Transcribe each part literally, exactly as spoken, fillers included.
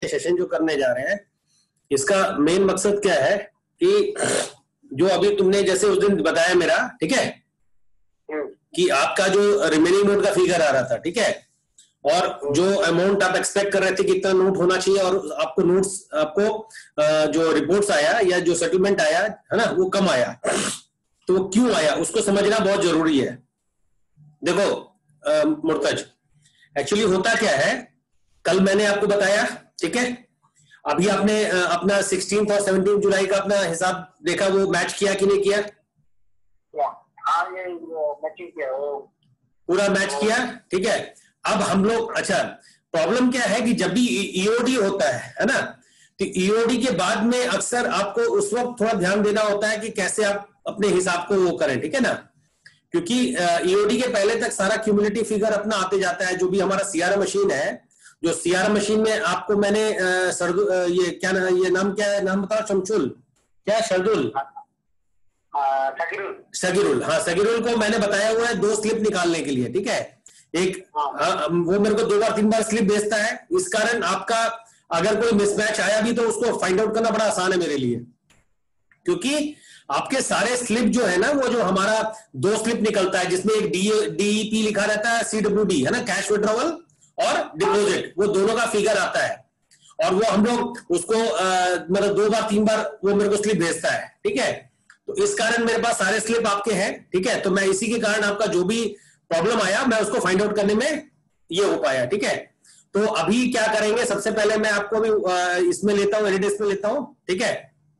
Session जो करने जा रहे हैं इसका मेन मकसद क्या है कि जो अभी तुमने जैसे उस दिन बताया मेरा, ठीक है, कि आपका जो रिमेनिंग नोट का फिगर आ रहा था, ठीक है, और जो अमाउंट आप एक्सपेक्ट कर रहे थे कितना नोट होना चाहिए और आपको नोट्स आपको जो रिपोर्ट्स आया या जो सेटलमेंट आया है ना वो कम आया, तो वो क्यों आया उसको समझना बहुत जरूरी है। देखो मुर्तज, एक्चुअली होता क्या है, कल मैंने आपको बताया, ठीक है, अभी आपने अपना सिक्सटीन और सेवनटीन जुलाई का अपना हिसाब देखा, वो मैच किया कि नहीं किया? हाँ, ये मैचिंग किया, वो पूरा मैच किया, ठीक है। अब हम लोग, अच्छा प्रॉब्लम क्या है कि जब भी ईओडी होता है है ना, तो ईओडी के बाद में अक्सर आपको उस वक्त थोड़ा ध्यान देना होता है कि कैसे आप अपने हिसाब को वो करें, ठीक है ना, क्योंकि ईओडी के पहले तक सारा क्यूमुलेटिव फिगर अपना आते जाता है। जो भी हमारा सीआरएम मशीन है, जो सीआरएम मशीन में आपको मैंने सरदु ये क्या ना, ये नाम क्या है, नाम बताओ, शमशुल क्या, शरदुल सगिरुल, हाँ सगिरुल को मैंने बताया हुआ है दो स्लिप निकालने के लिए, ठीक है। एक आ, वो मेरे को दो बार तीन बार स्लिप भेजता है, इस कारण आपका अगर कोई मिसमैच आया भी तो उसको फाइंड आउट करना बड़ा आसान है मेरे लिए, क्योंकि आपके सारे स्लिप जो है ना, वो जो हमारा दो स्लिप निकलता है जिसमें एक डी डीईपी लिखा रहता है, सीडब्ल्यूडी है ना, कैश विड्रॉवल और डिपॉजिट, वो दोनों का फिगर आता है और वो हम लोग उसको मतलब दो बार तीन बार वो मेरे को स्लिप भेजता है, ठीक है। तो इस कारण मेरे पास सारे स्लिप आपके हैं, ठीक है, तो मैं इसी के कारण आपका जो भी प्रॉब्लम आया मैं उसको फाइंड आउट करने में ये हो पाया, ठीक है। तो अभी क्या करेंगे, सबसे पहले मैं आपको भी इसमें लेता हूं, एनिडेस्क में लेता हूं, ठीक है।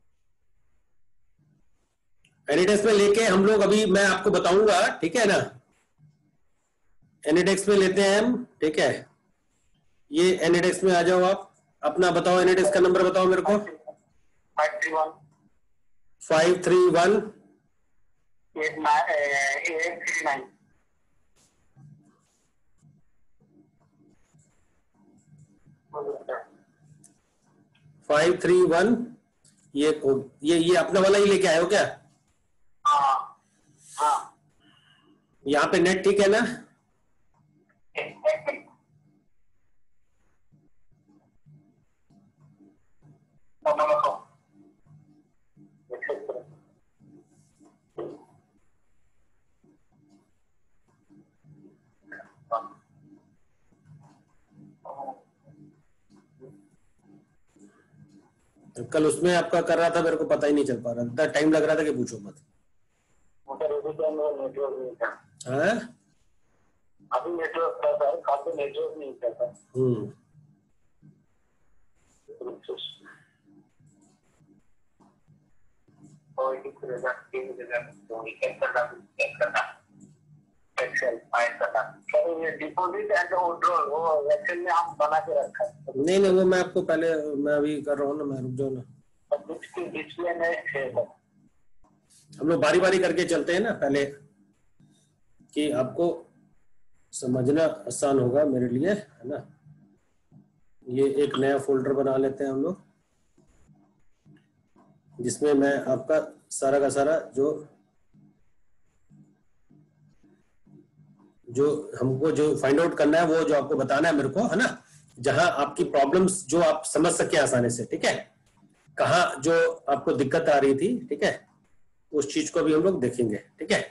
एनिडेस्क में लेके हम लोग अभी मैं आपको बताऊंगा, ठीक है ना, एनिडेस्क में लेते हैं हम, ठीक है। ये एनिडेस्क में आ जाओ आप, अपना बताओ, एनिडेस्क का नंबर बताओ मेरे को। Five three one five three one eight three nine five three one ये ये ये अपना वाला ही लेके आए हो क्या? हाँ हाँ, यहाँ पे नेट ठीक है ना? कल उसमें आपका कर रहा था, मेरे को पता ही नहीं चल पा रहा, इतना टाइम लग रहा था कि पूछो मत। हाँ? अभी नेटवर्क था सर, काफी नेटवर्क नहीं था। हम्म डिपॉजिट एंड विड्रॉल वो एक्सेल में हम बना के रखा है। नहीं नहीं, वो मैं आपको पहले, मैं अभी कर रहा हूँ ना, मैं रुक जाओ ना, डिस्प्ले में हम लोग बारी बारी करके चलते हैं ना पहले, कि आपको समझना आसान होगा मेरे लिए, है ना। ये एक नया फोल्डर बना लेते हैं हम लोग, जिसमें मैं आपका सारा का सारा जो जो हमको जो फाइंड आउट करना है वो जो आपको बताना है मेरे को, है ना, जहां आपकी प्रॉब्लम्स जो आप समझ सके आसानी से, ठीक है, कहाँ जो आपको दिक्कत आ रही थी, ठीक है, उस चीज को भी हम लोग देखेंगे, ठीक है।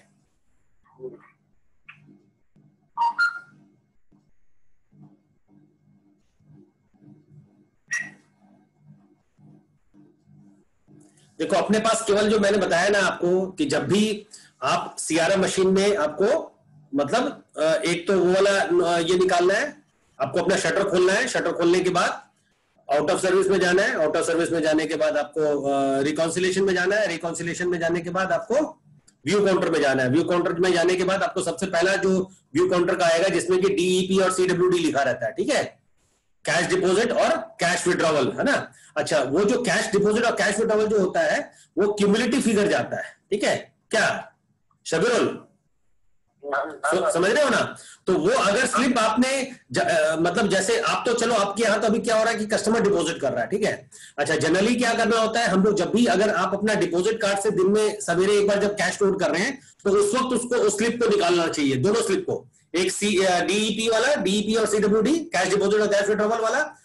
देखो अपने पास केवल जो मैंने बताया ना आपको, कि जब भी आप सीआरएम मशीन में आपको मतलब एक तो वो वाला ये निकालना है, आपको अपना शटर खोलना है, शटर खोलने के बाद आउट ऑफ सर्विस में जाना है, आउट ऑफ सर्विस में जाने के बाद आपको रिकॉन्सिलेशन में जाना है, रिकॉन्सिलेशन में जाने के बाद आपको व्यू काउंटर में जाना है, व्यू काउंटर में जाने के बाद आपको सबसे पहला जो व्यू काउंटर का आएगा जिसमें कि डीईपी और सीडब्ल्यूडी लिखा रहता है, ठीक है, कैश डिपॉजिट और कैश विड्रॉवल, है ना। अच्छा, वो जो कैश डिपॉजिट और कैश विड्रॉवल जो होता है वो क्यूमुलेटिव फिगर जाता है, ठीक है, क्या शबीरुल समझ रहे हो ना। तो वो अगर स्लिप आपने ज, आ, मतलब जैसे आप तो चलो आपके यहाँ तो अभी क्या हो रहा है कि कस्टमर डिपॉजिट कर रहा है, ठीक है। अच्छा, जनरली क्या करना होता है, हम लोग जब भी अगर आप अपना डिपॉजिट कार्ड से दिन में सवेरे एक बार जब कैश लोड कर रहे हैं तो उस वक्त उसको उस स्लिप को निकालना चाहिए, दोनों स्लिप को, एक सी डीईपी वाला, डीईपी और सीडब्ल्यूडी कैश डिपॉजिट और कैश विड्रॉवल वाला,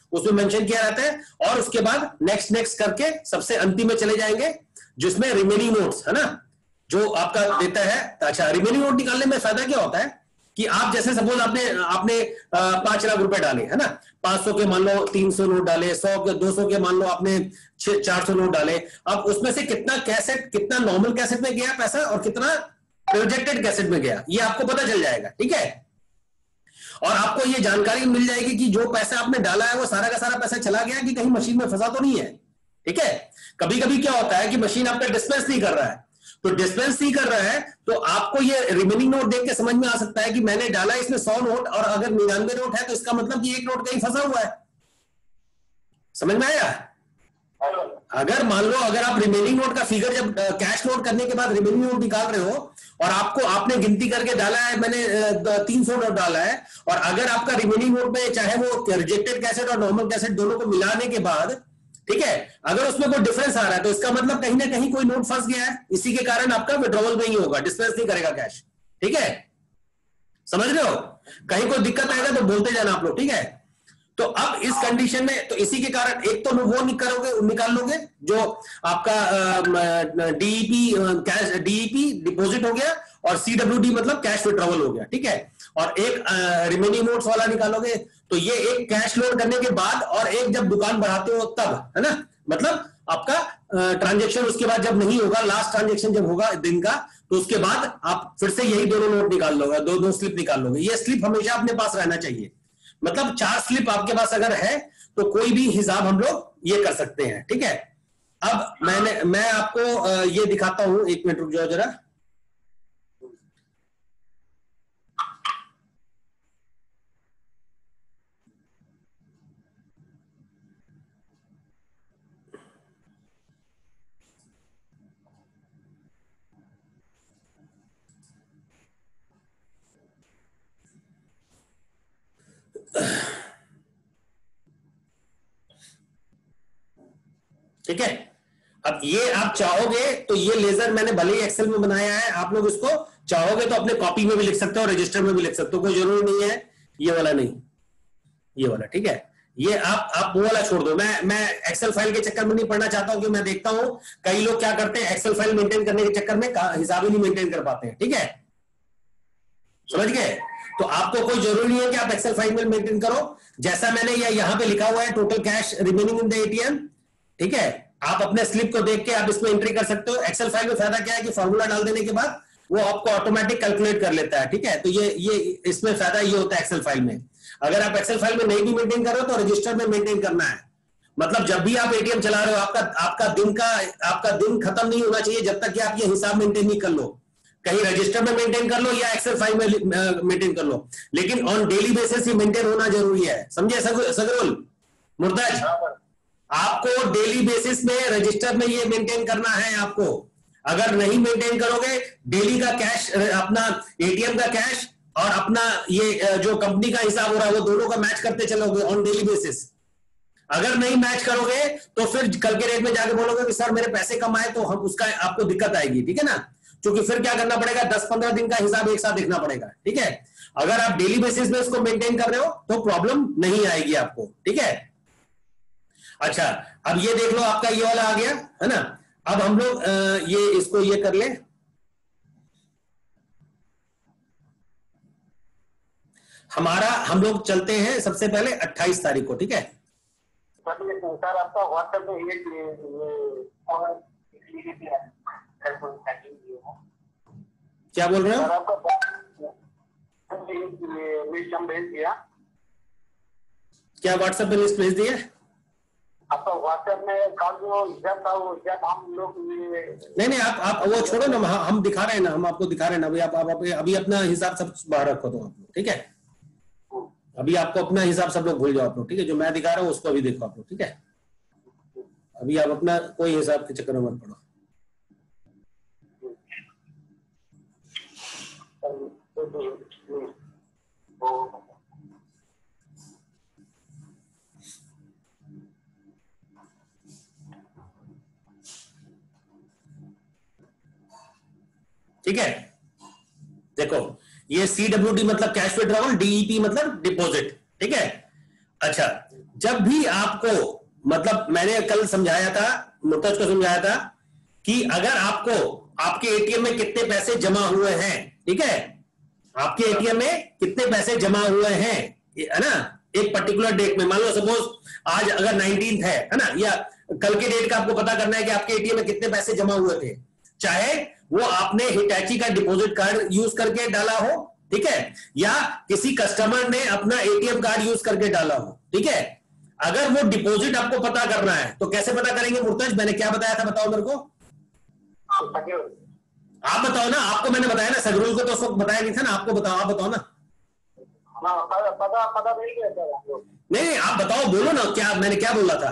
उसमें मेंशन किया रहता है, और उसके बाद नेक्स्ट नेक्स्ट करके सबसे अंतिम में चले जाएंगे जिसमें रिमेनिंग नोट्स है ना जो आपका देता है। अच्छा, रिमेनिंग नोट निकालने में फायदा क्या होता है कि आप जैसे सपोज आपने आपने पांच लाख रुपए डाले है ना, पांच सौ के मान लो तीन सौ नोट डाले, सौ के दो सौ के मान लो आपने चार सौ नोट डाले, अब उसमें से कितना कैसेट, कितना नॉर्मल कैसेट में गया पैसा और कितना प्रोजेक्टेड कैसेट में गया, ये आपको पता चल जाएगा। ठीक है, और आपको ये जानकारी मिल जाएगी कि जो पैसा आपने डाला है वो सारा का सारा पैसा चला गया कि कहीं मशीन में फंसा तो नहीं है। ठीक है, कभी कभी क्या होता है कि मशीन आपका डिस्पेंस नहीं कर रहा है, तो डिस्पेंस नहीं कर रहा है तो आपको ये रिमेनिंग नोट देख के समझ में आ सकता है कि मैंने डाला इसमें सौ नोट और अगर निन्यानवे नोट है तो इसका मतलब कि एक नोट कहीं फंसा हुआ है। समझ में आया? अगर मान लो अगर आप रिमेनिंग नोट का फिगर जब कैश नोट करने के बाद रिमेनिंग नोट निकाल रहे हो और आपको आपने गिनती करके डाला है मैंने तीन सौ नोट डाला है, और अगर आपका रिमेनिंग नोट में चाहे वो रिजेक्टेड कैसेट और नॉर्मल कैसेट दोनों को मिलाने के बाद, ठीक है, अगर उसमें कोई डिफरेंस आ रहा है तो इसका मतलब कहीं ना कहीं कोई नोट फंस गया है, इसी के कारण आपका विड्रॉवल नहीं होगा, डिस्पेंस नहीं करेगा कैश। ठीक है, समझ रहे हो? कहीं कोई दिक्कत आएगा तो बोलते जाना आप लोग। ठीक है, तो अब इस कंडीशन में तो इसी के कारण एक तो वो निकालोगे निकाल लोगे जो आपका डीईपी कैश डीईपी डिपॉजिट हो गया और सीडब्ल्यूडी मतलब कैश विड्रॉवल हो गया। ठीक है, और एक रिमेनिंग नोट्स वाला निकालोगे, तो ये एक कैश लोड करने के बाद और एक जब दुकान बढ़ाते हो तब, है ना, मतलब आपका ट्रांजेक्शन उसके बाद जब नहीं होगा, लास्ट ट्रांजेक्शन जब होगा दिन का, तो उसके बाद आप फिर से यही दोनों नोट निकाल लोगे, दो दो स्लिप निकाल लोगे। ये स्लिप हमेशा अपने पास रहना चाहिए, मतलब चार स्लिप आपके पास अगर है तो कोई भी हिसाब हम लोग ये कर सकते हैं। ठीक है, अब मैंने मैं आपको ये दिखाता हूं, एक मिनट रुक जाओ जरा। ठीक है, अब ये आप चाहोगे तो ये लेजर मैंने भले ही एक्सेल में बनाया है, आप लोग इसको चाहोगे तो अपने कॉपी में भी लिख सकते हो, रजिस्टर में भी लिख सकते हो, कोई जरूरी नहीं है ये वाला नहीं, ये वाला। ठीक है, ये आप आप वो वाला छोड़ दो, मैं मैं एक्सेल फाइल के चक्कर में नहीं पढ़ना चाहता हूं, कि मैं देखता हूं कई लोग क्या करते हैं एक्सेल फाइल मेंटेन करने के चक्कर में हिसाब ही नहीं मेंटेन कर पाते हैं। ठीक है, समझ गए? तो आपको कोई जरूरी नहीं है कि आप एक्सेल फाइल में मेंटेन करो, जैसा मैंने ये यहां पे लिखा हुआ है total cash remaining in the ATM. ठीक है, आप अपने स्लिप को देख के आप इसमें एंट्री कर सकते हो। एक्सेल फाइल में फायदा क्या है कि फॉर्मूला डाल देने के बाद वो आपको ऑटोमेटिक कैलकुलेट कर लेता है। ठीक है, तो ये ये इसमें फायदा ये होता है एक्सेल फाइल में। अगर आप एक्सेल फाइल में नहीं भी मेंटेन करो तो रजिस्टर में मेंटेन करना है, मतलब जब भी आप एटीएम चला रहे हो आपका आपका दिन का आपका दिन खत्म नहीं होना चाहिए जब तक कि आप ये हिसाब मेंटेन नहीं कर लो। कहीं रजिस्टर में मेंटेन कर लो या एक्सेल फाइल में मेंटेन कर लो, लेकिन ऑन डेली बेसिस ही मेंटेन होना जरूरी है। समझे सगरुल मुर्ताज? आपको डेली बेसिस में रजिस्टर में ये मेंटेन करना है आपको। अगर नहीं मेंटेन करोगे डेली का कैश, अपना एटीएम का कैश और अपना ये जो कंपनी का हिसाब हो रहा है वो दोनों का मैच करते चलोगे ऑन डेली बेसिस। अगर नहीं मैच करोगे तो फिर कल के डेट में जाके बोलोगे कि सर मेरे पैसे कम आए, तो हम उसका आपको दिक्कत आएगी। ठीक है ना, क्योंकि फिर क्या करना पड़ेगा, दस पंद्रह दिन का हिसाब एक साथ देखना पड़ेगा। ठीक है, अगर आप डेली बेसिस में इसको मेंटेन कर रहे हो तो प्रॉब्लम नहीं आएगी आपको। ठीक है, अच्छा अब ये देख लो आपका ये वाला आ गया है ना। अब हम लोग ये इसको ये कर ले, हमारा हम लोग चलते हैं सबसे पहले अट्ठाईस तारीख को। ठीक है सर, आपका व्हाट्सएप में ये क्या बोल रहे हो? सर आपका लिस्ट हम भेज दिया। क्या व्हाट्सएप पे लिस्ट भेज दिया? आपका व्हाट्सएप में कल जो हिसाब था वो हिसाब हम लोग नहीं नहीं आप आप वो छोड़ो ना, हम दिखा रहे हैं ना, हम आपको दिखा रहे हैं ना। अभी आप, आप अभी अपना हिसाब सब बाहर रखो तो आप लोग। ठीक है, अभी आपको अपना हिसाब सब लोग भूल जाओ आप लोग। ठीक है, जो मैं दिखा रहा हूँ उसको अभी देखो आप लोग। ठीक है, अभी आप अपना कोई हिसाब के चक्कर में मत पड़ो। ठीक है, देखो ये सीडब्ल्यूडी मतलब कैश विड्रॉवल, डीईपी मतलब डिपॉजिट। ठीक है, अच्छा जब भी आपको, मतलब मैंने कल समझाया था, मुर्तज को समझाया था कि अगर आपको आपके एटीएम में कितने पैसे जमा हुए हैं, ठीक है, आपके एटीएम में कितने पैसे जमा हुए हैं, है ना, एक पर्टिकुलर डेट में, मान लो सपोज आज अगर नाइनटीन्थ है है ना, या कल के डेट का आपको पता करना है कि आपके एटीएम में कितने पैसे जमा हुए थे, चाहे वो आपने हिटैची का डिपॉजिट कार्ड यूज करके डाला हो, ठीक है, या किसी कस्टमर ने अपना एटीएम कार्ड यूज करके डाला हो, ठीक है, अगर वो डिपॉजिट आपको पता करना है तो कैसे पता करेंगे मुर्तज? मैंने क्या बताया था, बताओ मेरे को, आप बताओ ना, आपको मैंने बताया ना, सगरुल को तो उस वक्त बताया नहीं था ना, आपको बताओ, आप बताओ ना। पता पता पता नहीं रहता है। नहीं आप बताओ, बोलो ना, क्या मैंने क्या बोला था,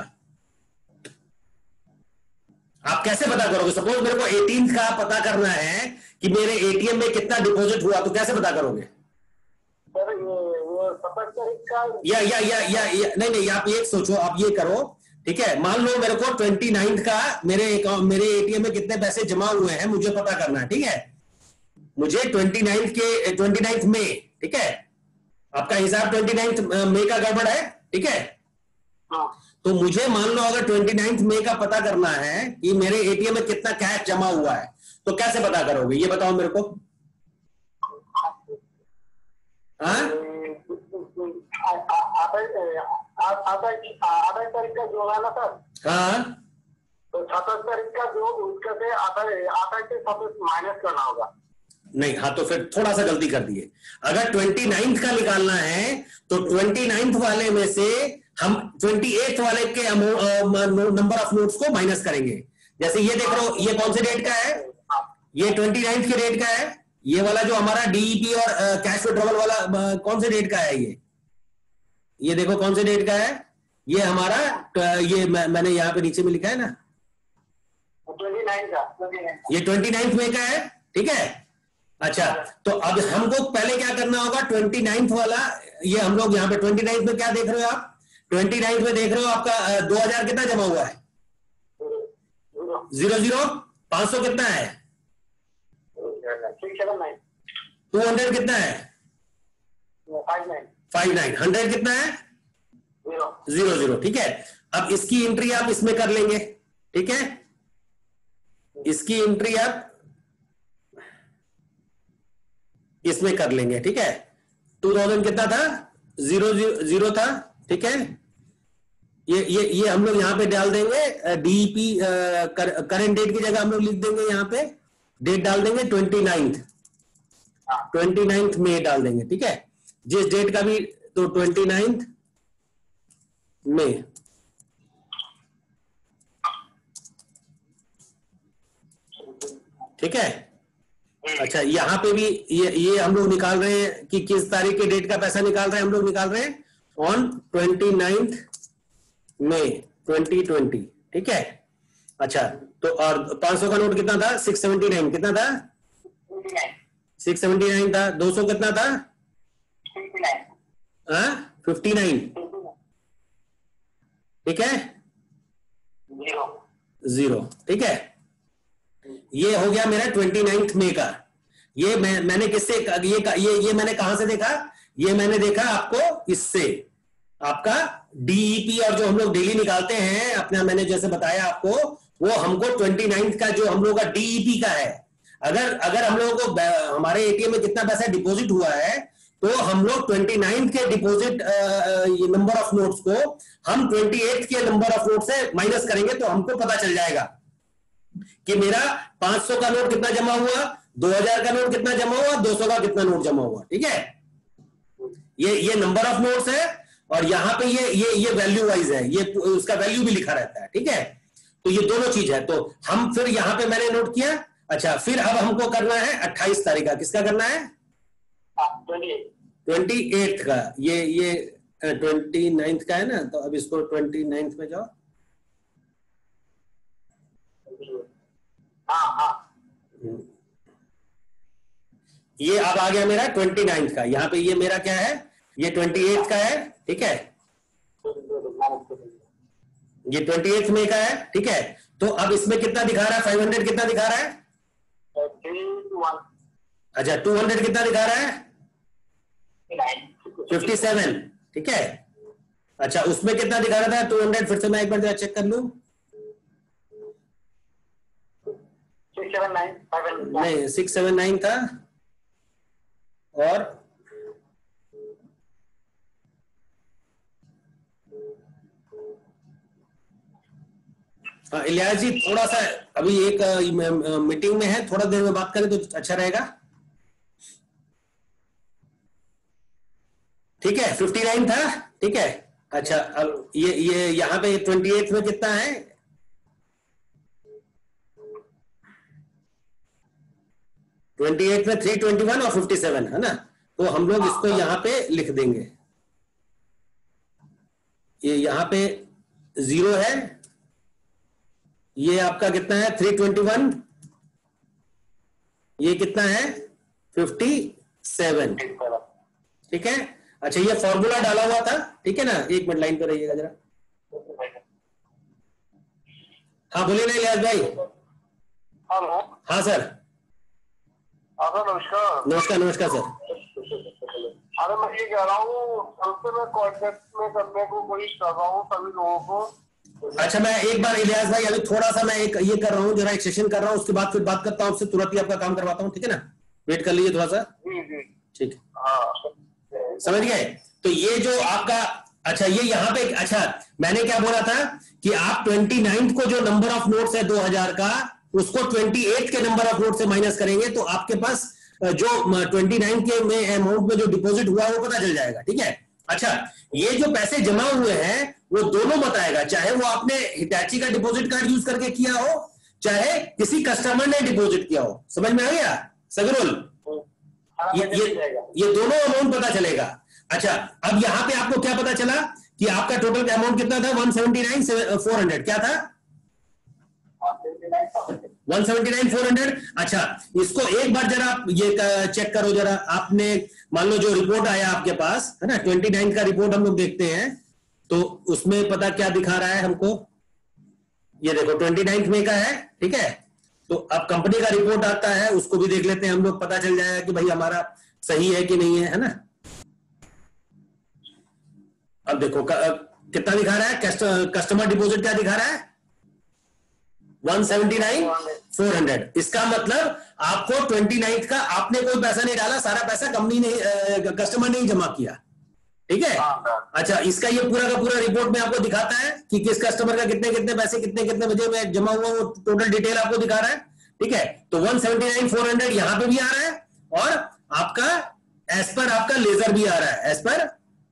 आप कैसे पता करोगे? सपोज मेरे को एटीन का पता करना है कि मेरे एटीएम में कितना डिपॉजिट हुआ, तो कैसे पता करोगे? सर ये वो सत्ताईस तारीख का या या या या, या नहीं नहीं, आप ये सोचो, आप ये करो, ठीक है, मान लो मेरे को ट्वेंटी नाइन्थ का मेरे अकाउंट, मेरे एटीएम में कितने पैसे जमा हुए हैं मुझे पता करना है, ठीक है, मुझे ट्वेंटी नाइन्थ के ट्वेंटी नाइन्थ में, ठीक है, आपका हिसाब ट्वेंटी नाइन्थ मई का गड़बड़ है, ठीक है, हाँ तो मुझे मान लो अगर ट्वेंटी नाइन्थ मई का पता करना है कि मेरे एटीएम में कितना कैश जमा हुआ है, तो कैसे पता करोगे, ये बताओ मेरे को। हाँ अठाईस तारीख का जो है ना सर, हाँ, तो सत्ताईस तारीख का जो उसका से अट्ठाईस से सत्ताईस माइनस करना होगा। नहीं, हाँ तो फिर थोड़ा सा गलती कर दिए, अगर ट्वेंटी नाइन्थ का निकालना है तो ट्वेंटी नाइन्थ वाले में से हम ट्वेंटी एथ वाले के नंबर ऑफ नोट्स को माइनस करेंगे। जैसे ये देख रहे हो, ये कौन से डेट का है, ये ट्वेंटी नाइन्थ के डेट का है, ये वाला जो हमारा डीईपी और कैश विड्रॉवल वाला uh, कौन से डेट का है, ये ये देखो कौन से डेट का है, ये हमारा uh, ये मैं, मैंने यहाँ पे नीचे में लिखा है ना, ट्वेंटी नाइन का, ये ट्वेंटी नाइन्थ में का है, ठीक है। अच्छा, तो अब हमको पहले क्या करना होगा, ट्वेंटी नाइन्थ वाला, ये हम लोग यहाँ पे ट्वेंटी नाइन्थ में क्या देख रहे हो आप, ट्वेंटी नाइन्थ में देख रहे हो आपका दो हजार कितना जमा हुआ है, जीरो जीरो, पांच सौ कितना है, टू हंड्रेड कितना है, फाइव नाइन, हंड्रेड कितना है, जीरो जीरो, ठीक है। अब इसकी एंट्री आप इसमें कर लेंगे, ठीक है, इसकी एंट्री आप इसमें कर लेंगे, ठीक है। टू थाउजेंड कितना था, जीरो जीरो था, ठीक है। ये ये ये हम लोग यहाँ पे डाल देंगे, डीईपी करंट डेट की जगह हम लोग लिख देंगे, यहाँ पे डेट डाल देंगे ट्वेंटी नाइन्थ, ट्वेंटी नाइन्थ में डाल देंगे, ठीक है, जिस डेट का भी, तो ट्वेंटी नाइन्थ में, ठीक है। अच्छा, यहाँ पे भी ये ये हम लोग निकाल रहे हैं कि किस तारीख के डेट का पैसा निकाल रहे हैं, हम लोग निकाल रहे हैं on twenty ninth May twenty twenty, ठीक है। अच्छा, तो और पांच सौ का नोट कितना था, सिक्स सेवेंटी नाइन, कितना था, सिक्स सेवेंटी नाइन था, दो सौ कितना था, हाँ फिफ्टी नाइन, ठीक है, जीरो, ठीक है। ये हो गया मेरा ट्वेंटी नाइन्थ मई का। ये मैं मैंने किससे ये ये ये मैंने कहां से देखा, ये मैंने देखा आपको इससे, आपका डीईपी और जो हम लोग डेली निकालते हैं अपना, मैंने जैसे बताया आपको, वो हमको ट्वेंटी नाइन्थ का जो हम लोग का डीईपी का है। अगर अगर हम लोगों को हमारे एटीएम में कितना पैसा डिपॉजिट हुआ है, तो हम लोग ट्वेंटी नाइन्थ के डिपॉजिट ये नंबर ऑफ नोट्स को हम ट्वेंटी एथ के नंबर ऑफ नोट से माइनस करेंगे, तो हमको पता चल जाएगा कि मेरा पांच सौ का नोट कितना जमा हुआ, दो हजार का नोट कितना जमा हुआ, दो सौ का कितना नोट जमा हुआ, ठीक है। ये ये नंबर ऑफ नोट्स है, और यहाँ पे ये ये ये वैल्यू वाइज है, ये उसका वैल्यू भी लिखा रहता है, ठीक है। तो ये दोनों चीज है। तो हम फिर यहाँ पे मैंने नोट किया। अच्छा, फिर अब हमको करना है अट्ठाईस तारीख का, किसका करना है, ट्वेंटी एट का, ये ये ट्वेंटी नाइन्थ का है ना, तो अब इसको ट्वेंटी नाइन्थ में जाओ, हाँ हाँ, ये अब आ गया मेरा ट्वेंटी नाइन्थ का। यहाँ पे ये मेरा क्या है, ये ट्वेंटी एट का है, ठीक है, ये ट्वेंटी एट में का है, ठीक है। तो अब इसमें कितना दिखा रहा है, फाइव हंड्रेड कितना दिखा रहा है, अच्छा टू हंड्रेड कितना दिखा रहा है, फिफ्टी सेवन, ठीक है। अच्छा, उसमें कितना दिखा रहा था? Two hundred. फिर से मैं एक बार जरा चेक कर लूं। सिक्स सेवन नाइन नहीं, सिक्स सेवन नाइन था। और हाँ इलियास जी, थोड़ा सा अभी एक मीटिंग में है, थोड़ा देर में बात करें तो अच्छा रहेगा। ठीक है, फिफ्टी नाइन था। ठीक है, अच्छा अब ये ये यहाँ पे ट्वेंटी एट में कितना है? ट्वेंटी एट में थ्री ट्वेंटी वन और फिफ्टी सेवन है ना, तो हम लोग इसको यहाँ पे लिख देंगे। ये यहाँ पे जीरो है, ये आपका कितना है? Three twenty one. ये कितना है? Fifty seven. ठीक है, अच्छा ये फॉर्मूला डाला हुआ था, ठीक है ना? एक मिनट लाइन पे रहिएगा जरा। हाँ बोलिए ना इलियास भाई। हेलो। हाँ सर। नमस्कार। नमस्कार नमस्कार सर। अरे मैं ये कह रहा हूँ, सबसे मैं कॉन्टेक्ट में करने को कोशिश कर रहा हूँ सभी लोगों को। अच्छा, मैं एक बार इलियास भाई अभी थोड़ा सा मैं एक ये कर रहा हूँ, जरा एक सेशन कर रहा हूँ, उसके बाद फिर बात करता हूँ आपसे, तुरंत ही आपका काम करवाता हूँ, ठीक है ना? वेट कर लीजिए थोड़ा सा। जी जी ठीक है, हाँ समझ गए? तो ये जो आपका, अच्छा ये यहाँ पे, अच्छा मैंने क्या बोला था कि आप ट्वेंटी नाइन्थ को जो नंबर ऑफ नोट्स है दो हज़ार का, उसको ट्वेंटी एट के नंबर ऑफ नोट से माइनस करेंगे तो आपके पास जो ट्वेंटी नाइन के में अमाउंट में जो डिपॉजिट हुआ है वो पता चल जाएगा। ठीक है, अच्छा ये जो पैसे जमा हुए हैं वो दोनों बताएगा, चाहे वो आपने हिटैची का डिपॉजिट कार्ड यूज करके किया हो, चाहे किसी कस्टमर ने डिपॉजिट किया हो। समझ में आ गया सगरुल? ये ये ये दोनों अमाउंट पता चलेगा। अच्छा, अब यहाँ पे आपको क्या पता चला कि आपका टोटल अमाउंट कितना था? One seventy nine four hundred. क्या था? One seventy nine four hundred. अच्छा, इसको एक बार जरा आप ये चेक करो जरा। आपने मान लो जो रिपोर्ट आया आपके पास है ना, ट्वेंटी नाइन का रिपोर्ट हम लोग देखते हैं, तो उसमें पता क्या दिखा रहा है हमको? ये देखो ट्वेंटी नाइन में का है। ठीक है, तो अब कंपनी का रिपोर्ट आता है, उसको भी देख लेते हैं हम लोग, पता चल जाएगा कि भाई हमारा सही है कि नहीं है, है ना? अब देखो कितना दिखा रहा है? कस्टमर डिपॉजिट क्या दिखा रहा है? One seventy nine four hundred. इसका मतलब आपको ट्वेंटी नाइन का आपने कोई पैसा नहीं डाला, सारा पैसा कंपनी ने, कस्टमर ने ही जमा किया। ठीक है, अच्छा इसका ये पूरा का पूरा रिपोर्ट में आपको दिखाता है कि किस कस्टमर का कितने कितने पैसे कितने कितने बजे में जमा हुआ, वो टोटल डिटेल आपको दिखा रहा है। ठीक है, तो one seventy nine four hundred यहां पे भी आ रहा है, और आपका एज पर आपका लेजर भी आ रहा है, एज पर।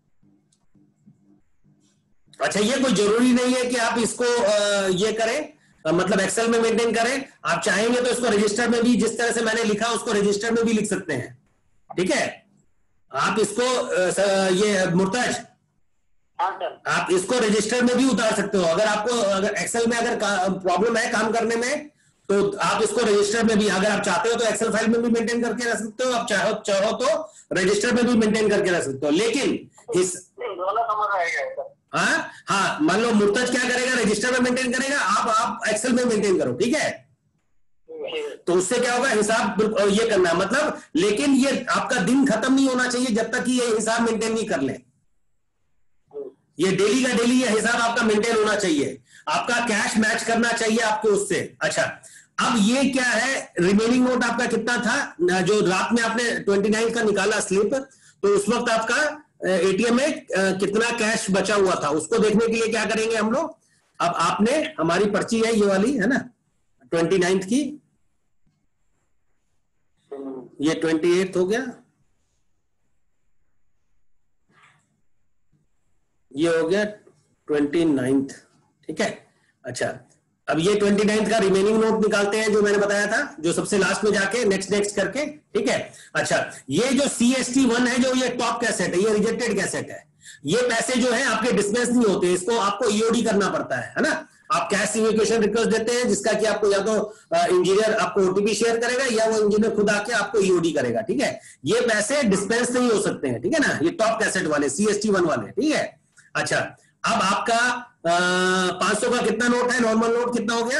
अच्छा, ये कोई जरूरी नहीं है कि आप इसको आ, ये करें, मतलब एक्सेल में मेंटेन करें। आप चाहेंगे तो इसको रजिस्टर में भी, जिस तरह से मैंने लिखा उसको रजिस्टर में भी लिख सकते हैं। ठीक है, आप इसको ये मुर्ताज, आप इसको रजिस्टर में भी उतार सकते हो। अगर आपको अगर एक्सेल में अगर प्रॉब्लम है काम करने में, तो आप इसको रजिस्टर में भी, अगर आप चाहते हो तो एक्सेल फाइल में भी मेंटेन करके रख सकते हो, आप चाहो चाहो तो रजिस्टर में भी मेंटेन करके रख सकते हो। लेकिन इस हाँ हाँ मान लो मुर्तज क्या करेगा? रजिस्टर में मेंटेन करेगा, आप आप एक्सेल में मेंटेन करो। ठीक है, तो उससे क्या होगा? हिसाब ये करना है मतलब, लेकिन ये आपका दिन खत्म नहीं होना चाहिए जब तक कि ये हिसाब मेंटेन नहीं कर ले। ये डेली का डेली ये हिसाब आपका मेंटेन होना चाहिए, आपका कैश मैच करना चाहिए आपको उससे। अच्छा, अब ये क्या है? रिमेनिंग नोट आपका कितना था? जो रात में आपने ट्वेंटी नाइन का निकाला स्लिप, तो उस वक्त आपका एटीएम में कितना कैश बचा हुआ था, उसको देखने के लिए क्या करेंगे हम लोग? अब आपने, हमारी पर्ची है ये वाली, है ना, ट्वेंटी नाइन्थ की, ये ट्वेंटी एट हो गया, ये हो गया ट्वेंटी नाइन्थ। ठीक है, अच्छा अब ये ट्वेंटी नाइन्थ का रिमेनिंग नोट निकालते हैं, जो मैंने बताया था, जो सबसे लास्ट में जाके नेक्स्ट नेक्स्ट करके। ठीक है, अच्छा ये जो सी एस टी वन है, जो ये टॉप कैसेट है, ये रिजेक्टेड कैसेट है, ये पैसे जो है आपके डिस्पेंस नहीं होते, इसको आपको ईओडी करना पड़ता है, है ना? आप कैश इवेक्यूएशन रिक्वेस्ट देते हैं, जिसका कि आपको या तो इंजीनियर आपको ओटीपी शेयर करेगा, या वो इंजीनियर खुद आके आपको ईओडी करेगा। ठीक है, ये पैसे डिस्पेंस नहीं हो सकते हैं। ठीक है ना, ये टॉप कैसेट वाले, सी एस टी वन वाले। ठीक है, अच्छा अब आपका पांच सौ का कितना नोट है? नॉर्मल नोट कितना हो गया?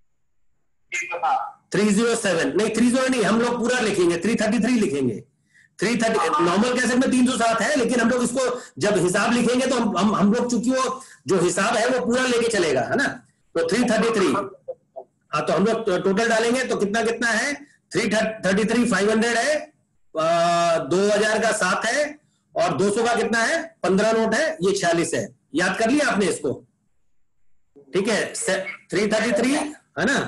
Three zero seven. नहीं थ्री जीरो नहीं, हम लोग पूरा लिखेंगे, थ्री थर्टी थ्री लिखेंगे। थ्री थर्टी नॉर्मल कैसेट में तीन सौ सात है, लेकिन हम लोग इसको जब हिसाब लिखेंगे तो हम हम, हम लोग चूंकि वो जो हिसाब है वो पूरा लेके चलेगा, है ना। तो थ्री थर्टी थ्री, हाँ तो हम लोग टोटल डालेंगे तो कितना कितना है, three thirty three five hundred है, दो हजार का सात है, और दो सौ का कितना है, पंद्रह नोट है, ये छियालीस है। याद कर लिया आपने इसको, ठीक है। थ्री थर्टी थ्री है ना।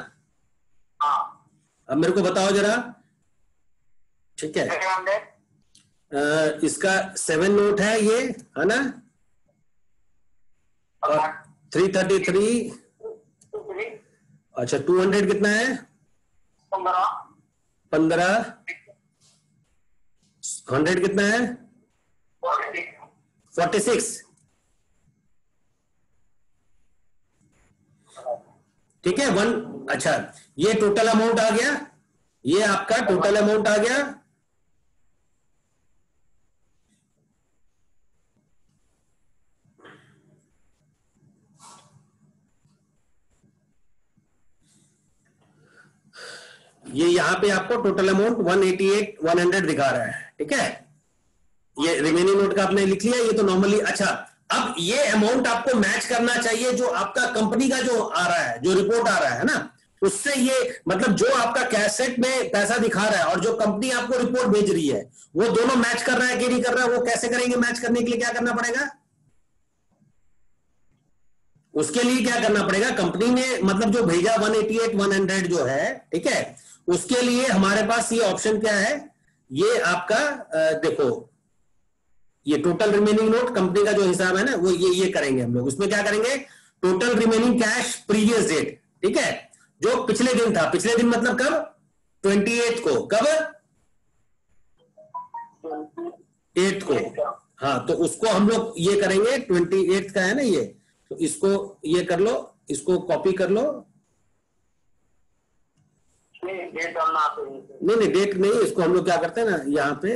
अब मेरे को बताओ जरा, ठीक है। आ, इसका सेवन नोट है ये, है ना। और थ्री थर्टी थ्री, अच्छा टू हंड्रेड कितना है, पंद्रह, हंड्रेड कितना है, फोर्टी सिक्स, ठीक है। वन, अच्छा ये टोटल अमाउंट आ गया, ये आपका टोटल अमाउंट आ गया। ये यहां पे आपको total amount one eighty eight one hundred दिखा रहा है, ठीक है। ये रिमेनिंग नोट का आपने लिख लिया, ये तो नॉर्मली। अच्छा अब ये अमाउंट आपको मैच करना चाहिए जो आपका कंपनी का जो आ रहा है, जो रिपोर्ट आ रहा है ना, उससे ये मतलब जो आपका कैसेट में पैसा दिखा रहा है और जो कंपनी आपको रिपोर्ट भेज रही है, वो दोनों मैच कर रहा है कि नहीं कर रहा है। वो कैसे करेंगे, मैच करने के लिए क्या करना पड़ेगा, उसके लिए क्या करना पड़ेगा, कंपनी ने मतलब जो भेजा one eighty eight one hundred जो है, ठीक है, उसके लिए हमारे पास ये ऑप्शन क्या है, ये आपका देखो, ये टोटल रिमेनिंग नोट कंपनी का जो हिसाब है ना, वो ये ये करेंगे हम लोग। उसमें क्या करेंगे, total remaining cash previous date, ठीक है, जो पिछले दिन था। पिछले दिन मतलब कब, ट्वेंटी एट को, कब, एट को, हाँ तो उसको हम लोग ये करेंगे, ट्वेंटी एट का है ना ये, तो इसको ये कर लो, इसको कॉपी कर लो। डेट डालना नहीं नहीं डेट नहीं, इसको हम लोग क्या करते हैं ना, यहाँ पे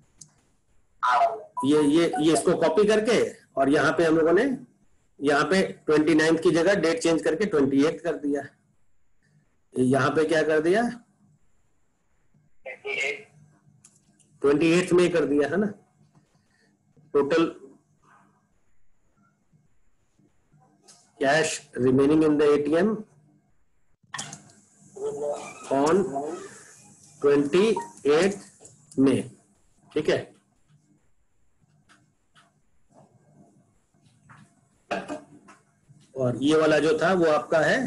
ये ये ये इसको कॉपी करके, और यहाँ पे हम लोगों ने यहाँ पे ट्वेंटी नाइन्थ की जगह डेट चेंज करके ट्वेंटी एट कर दिया। यहाँ पे क्या कर दिया, ट्वेंटी एट में कर दिया, है ना। Total cash remaining in the ATM on twenty eight में, ठीक है। और ये वाला जो था वो आपका है,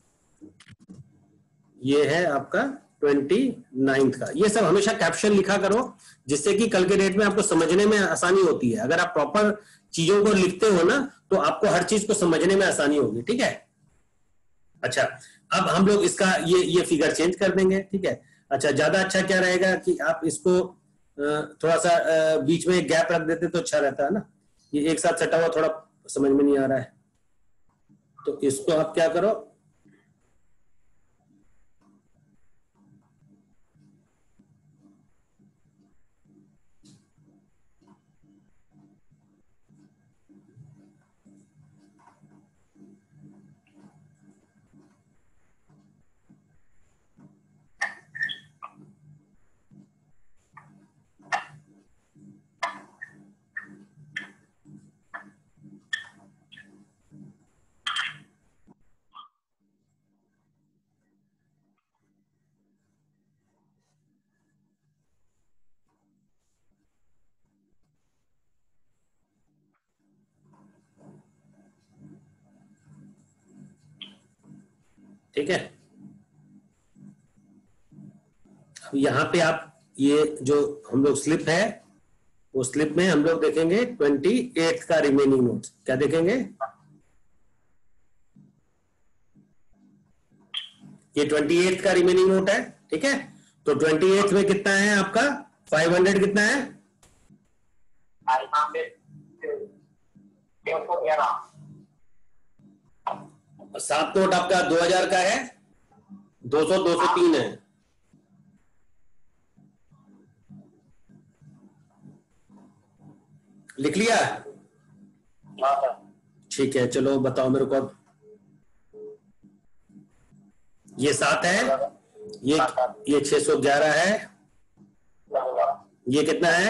ये है आपका ट्वेंटी नाइन्थ का। ये सब हमेशा कैप्शन लिखा करो, जिससे कि कल के डेट में आपको समझने में आसानी होती है। अगर आप प्रॉपर चीजों को लिखते हो ना, तो आपको हर चीज को समझने में आसानी होगी, ठीक है। अच्छा अब हम लोग इसका ये ये फिगर चेंज कर देंगे, ठीक है। अच्छा ज्यादा अच्छा क्या रहेगा कि आप इसको थोड़ा सा बीच में गैप रख देते तो अच्छा रहता है ना। ये एक साथ सटा हुआ थोड़ा समझ में नहीं आ रहा है, तो इसको आप क्या करो, ठीक है। अब यहाँ पे आप ये जो हम लोग स्लिप है, वो स्लिप में हम लोग देखेंगे ट्वेंटी एट का रिमेनिंग नोट। क्या देखेंगे, ये ट्वेंटी एट का रिमेनिंग नोट है, ठीक है। तो ट्वेंटी एट में कितना है आपका, फाइव हंड्रेड कितना है, सात नोट आपका दो हजार का है, दो सौ दो सौ तीन है, लिख लिया, ठीक है। चलो बताओ मेरे को, ये सात है, ये ये छह सौ ग्यारह है, ये कितना है?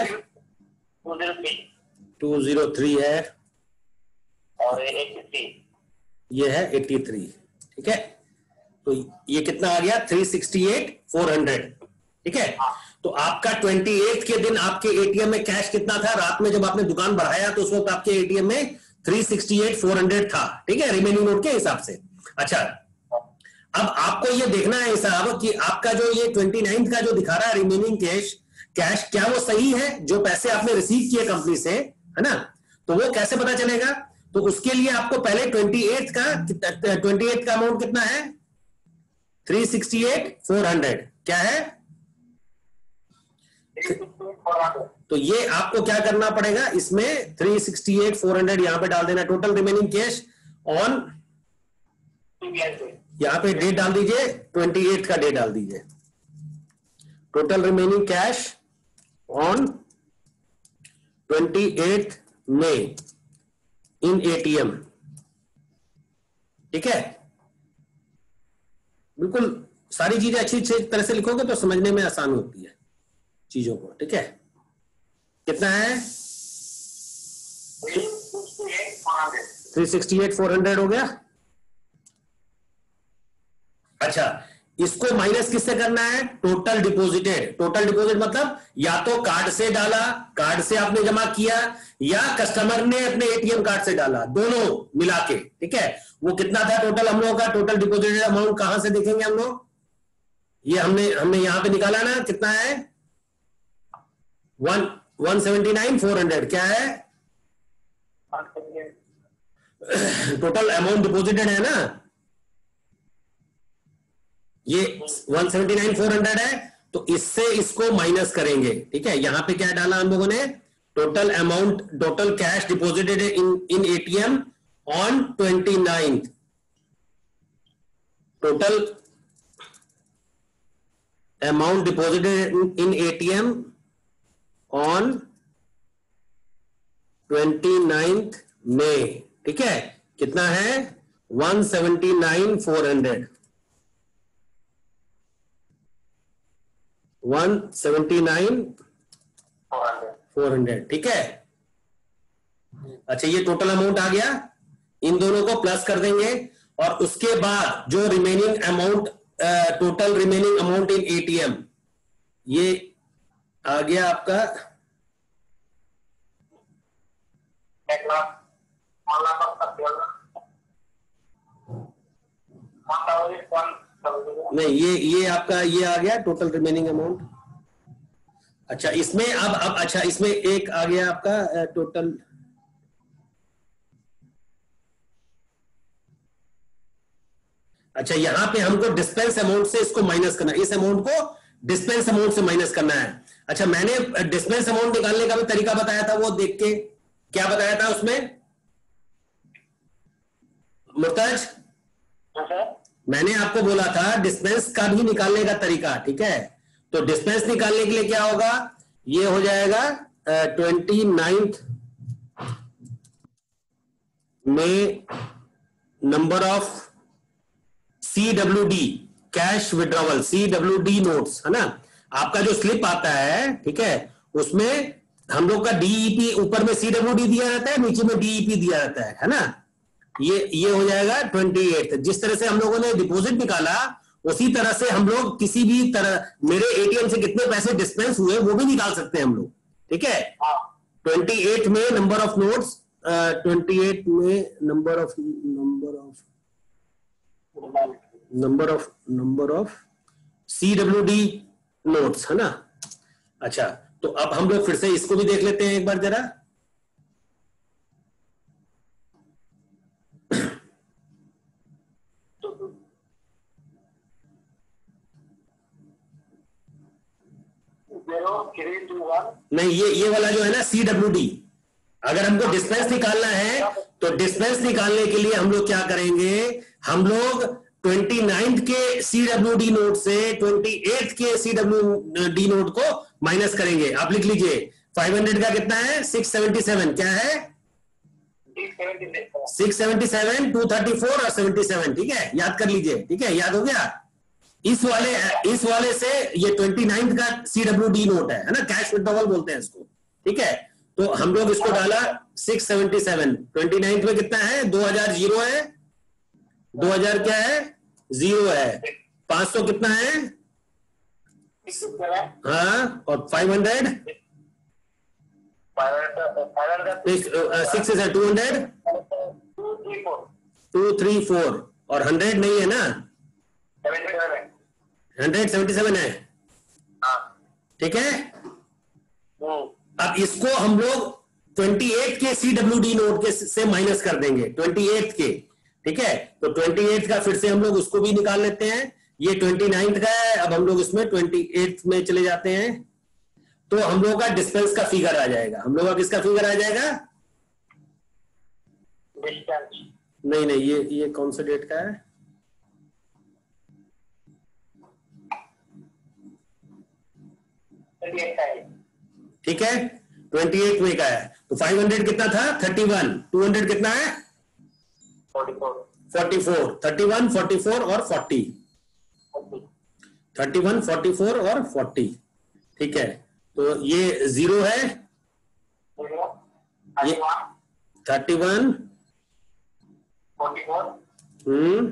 टू जीरो थ्री है और तिरासी, ये है तिरासी। ठीक है, तो ये कितना आ गया? Three sixty eight four hundred. ठीक है, तो आपका अट्ठाईस के दिन आपके एटीएम में कैश कितना था? रात में जब आपने दुकान बढ़ाया तो उस वक्त आपके एटीएम में three sixty eight four hundred था। ठीक है, रिमेनिंग नोट के हिसाब से। अच्छा, अब आपको ये देखना है साहब कि आपका जो ये उनतीस का जो दिखा रहा है रिमेनिंग कैश कैश क्या वो सही है? जो पैसे आपने रिसीव किए कंपनी से, है ना, तो वो कैसे पता चलेगा? तो उसके लिए आपको पहले अट्ठाईस का अट्ठाईस का अमाउंट कितना है? Three sixty eight four hundred. क्या है? तो ये आपको क्या करना पड़ेगा? इसमें three sixty eight four hundred यहां पे डाल देना। टोटल रिमेनिंग कैश ऑन, यहां पे डेट डाल दीजिए, अट्ठाईस का डेट डाल दीजिए। टोटल रिमेनिंग कैश ऑन अट्ठाईस मई इन एटीएम। ठीक है, बिल्कुल सारी चीजें अच्छी अच्छी तरह से लिखोगे तो समझने में आसान होती है चीजों को। ठीक है, कितना है? Three sixty eight four hundred हो गया। अच्छा, इसको माइनस किससे करना है? Total deposited. टोटल डिपॉजिट मतलब या तो कार्ड से डाला, कार्ड से आपने जमा किया, या कस्टमर ने अपने एटीएम कार्ड से डाला, दोनों मिला के। ठीक है, वो कितना था टोटल हम लोगों का? टोटल डिपॉजिटेड अमाउंट कहां से देखेंगे हम लोग? ये हमने हमने यहां पे निकाला ना, कितना है? One one seventy nine four hundred. क्या है? टोटल अमाउंट डिपॉजिटेड है ना, ये one seventy nine four hundred है, तो इससे इसको माइनस करेंगे। ठीक है, यहां पे क्या डाला हम लोगों ने? Total amount, total cash deposited in in ATM on twenty ninth. Total amount deposited in ATM on twenty ninth May. ठीक है, कितना है? One seventy nine four hundred. One seventy nine four hundred. ठीक है, अच्छा ये टोटल अमाउंट आ गया, इन दोनों को प्लस कर देंगे और उसके बाद जो remaining amount, total remaining amount in ATM, ये आ गया आपका एक लाख नहीं, ये ये आपका ये आ गया टोटल रिमेनिंग अमाउंट। अच्छा, इसमें अब अब अच्छा इसमें एक आ गया आपका टोटल, अच्छा यहां पे हमको डिस्पेंस अमाउंट से इसको माइनस करना है, इस अमाउंट को डिस्पेंस अमाउंट से माइनस करना है। अच्छा, मैंने डिस्पेंस अमाउंट निकालने का भी तरीका बताया था, वो देख के क्या बताया था उसमें मुर्तज? मैंने आपको बोला था डिस्पेंस का भी निकालने का तरीका। ठीक है, तो डिस्पेंस निकालने के लिए क्या होगा? ये हो जाएगा ट्वेंटी नाइन्थ में number of C W D cash withdrawal, C W D notes, है ना, आपका जो स्लिप आता है। ठीक है, उसमें हम लोग का डीईपी ऊपर में सी डब्ल्यू डी दिया रहता है, नीचे में डीईपी दिया रहता है, है ना। ये ये हो जाएगा अट्ठाईस। जिस तरह से हम लोगों ने डिपॉजिट निकाला उसी तरह से हम लोग किसी भी तरह, मेरे एटीएम से कितने पैसे डिस्पेंस हुए वो भी निकाल सकते हैं हम लोग। ठीक है, अट्ठाईस में नंबर ऑफ नोट्स, अट्ठाईस में number of number of number of number of C W D notes, है ना। अच्छा, तो अब हम लोग फिर से इसको भी देख लेते हैं एक बार जरा। नहीं, ये ये वाला जो है ना सी डब्ल्यू डी, अगर हमको डिस्पेंस निकालना है तो डिस्पेंस निकालने के लिए हम लोग क्या करेंगे? हम लोग उनतीस के सी डब्ल्यू डी नोट से अट्ठाईस के सी डब्ल्यू डी नोट को माइनस करेंगे। आप लिख लीजिए पाँच सौ का कितना है? छह सौ सतहत्तर। क्या है? छह सौ सतहत्तर, दो सौ चौंतीस और सतहत्तर। ठीक है, याद कर लीजिए। ठीक है, याद हो गया? इस वाले इस वाले से ये ट्वेंटी नाइन्थ का सीडब्ल्यूडी नोट है है ना, कैश विड्रॉवल बोलते हैं इसको, ठीक है। तो हम लोग इसको डाला six seventy seven, twenty ninth में कितना है, दो हजार जीरो है, दो हजार क्या है, जीरो है, पांच सौ कितना है, हाँ, और फाइव हंड्रेड सिक्स है, two hundred two three four, और हंड्रेड नहीं है ना, हंड्रेड सेवेंटी सेवन है, ठीक है। अब इसको हम लोग अट्ठाईस के सीडब्ल्यूडी नोट के से माइनस कर देंगे, अट्ठाईस के, ठीक है। तो अट्ठाईस का फिर से हम लोग उसको भी निकाल लेते हैं, ये ट्वेंटी नाइन्थ का है, अब हम लोग इसमें अट्ठाईस में चले जाते हैं, तो हम लोगों का डिस्पेंस का फिगर आ जाएगा, हम लोगों का किसका फिगर आ जाएगा, नहीं नहीं ये ये कौन सा डेट का है, ठीक है, अट्ठाईस में का है। तो पाँच सौ कितना था, इकतीस, दो सौ कितना है, चौवालीस, इकतीस, चौवालीस और चालीस, इकतीस, चौवालीस और चालीस, ठीक है। तो ये जीरो है, ये इकतीस, हम्म,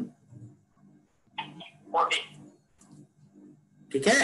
ठीक है।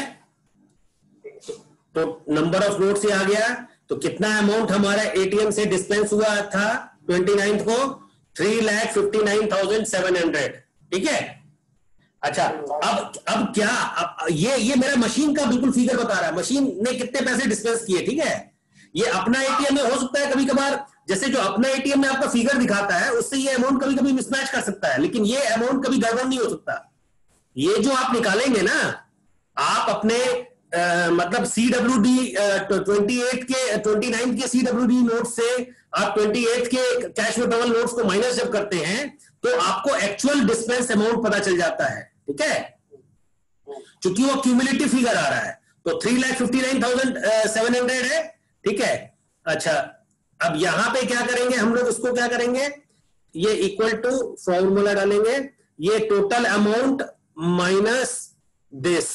तो नंबर ऑफ नोट्स ये आ गया, तो कितना अमाउंट हमारा एटीएम से डिस्पेंस हुआ था ट्वेंटी नाइन्थ को, three lakh fifty nine thousand seven hundred, ठीक है। अच्छा, अब अब क्या, अब ये ये मेरा मशीन का बिल्कुल फिगर बता रहा है, मशीन ने कितने पैसे डिस्पेंस किए, ठीक है। ये अपना एटीएम में हो सकता है कभी कभार, जैसे जो अपना एटीएम में आपका फिगर दिखाता है उससे ये अमाउंट कभी कभी मिसमैच कर सकता है, लेकिन ये अमाउंट कभी गड़बड़ नहीं हो सकता। ये जो आप निकालेंगे ना, आप अपने Uh, मतलब सीडब्ल्यूडी ट्वेंटी एट के ट्वेंटी नाइन के सीडब्ल्यूडी नोट से आप ट्वेंटी एट के कैश विड्रॉवल नोट्स को माइनस जब करते हैं तो आपको एक्चुअल डिस्पेंस अमाउंट पता चल जाता है, ठीक है, क्योंकि वो क्यूमुलेटिव फिगर आ रहा है। तो three lakh fifty nine thousand seven hundred है, ठीक है। अच्छा, अब यहां पे क्या करेंगे हम लोग, इसको क्या करेंगे, ये इक्वल टू फॉर्मूला डालेंगे, ये टोटल अमाउंट माइनस दिस,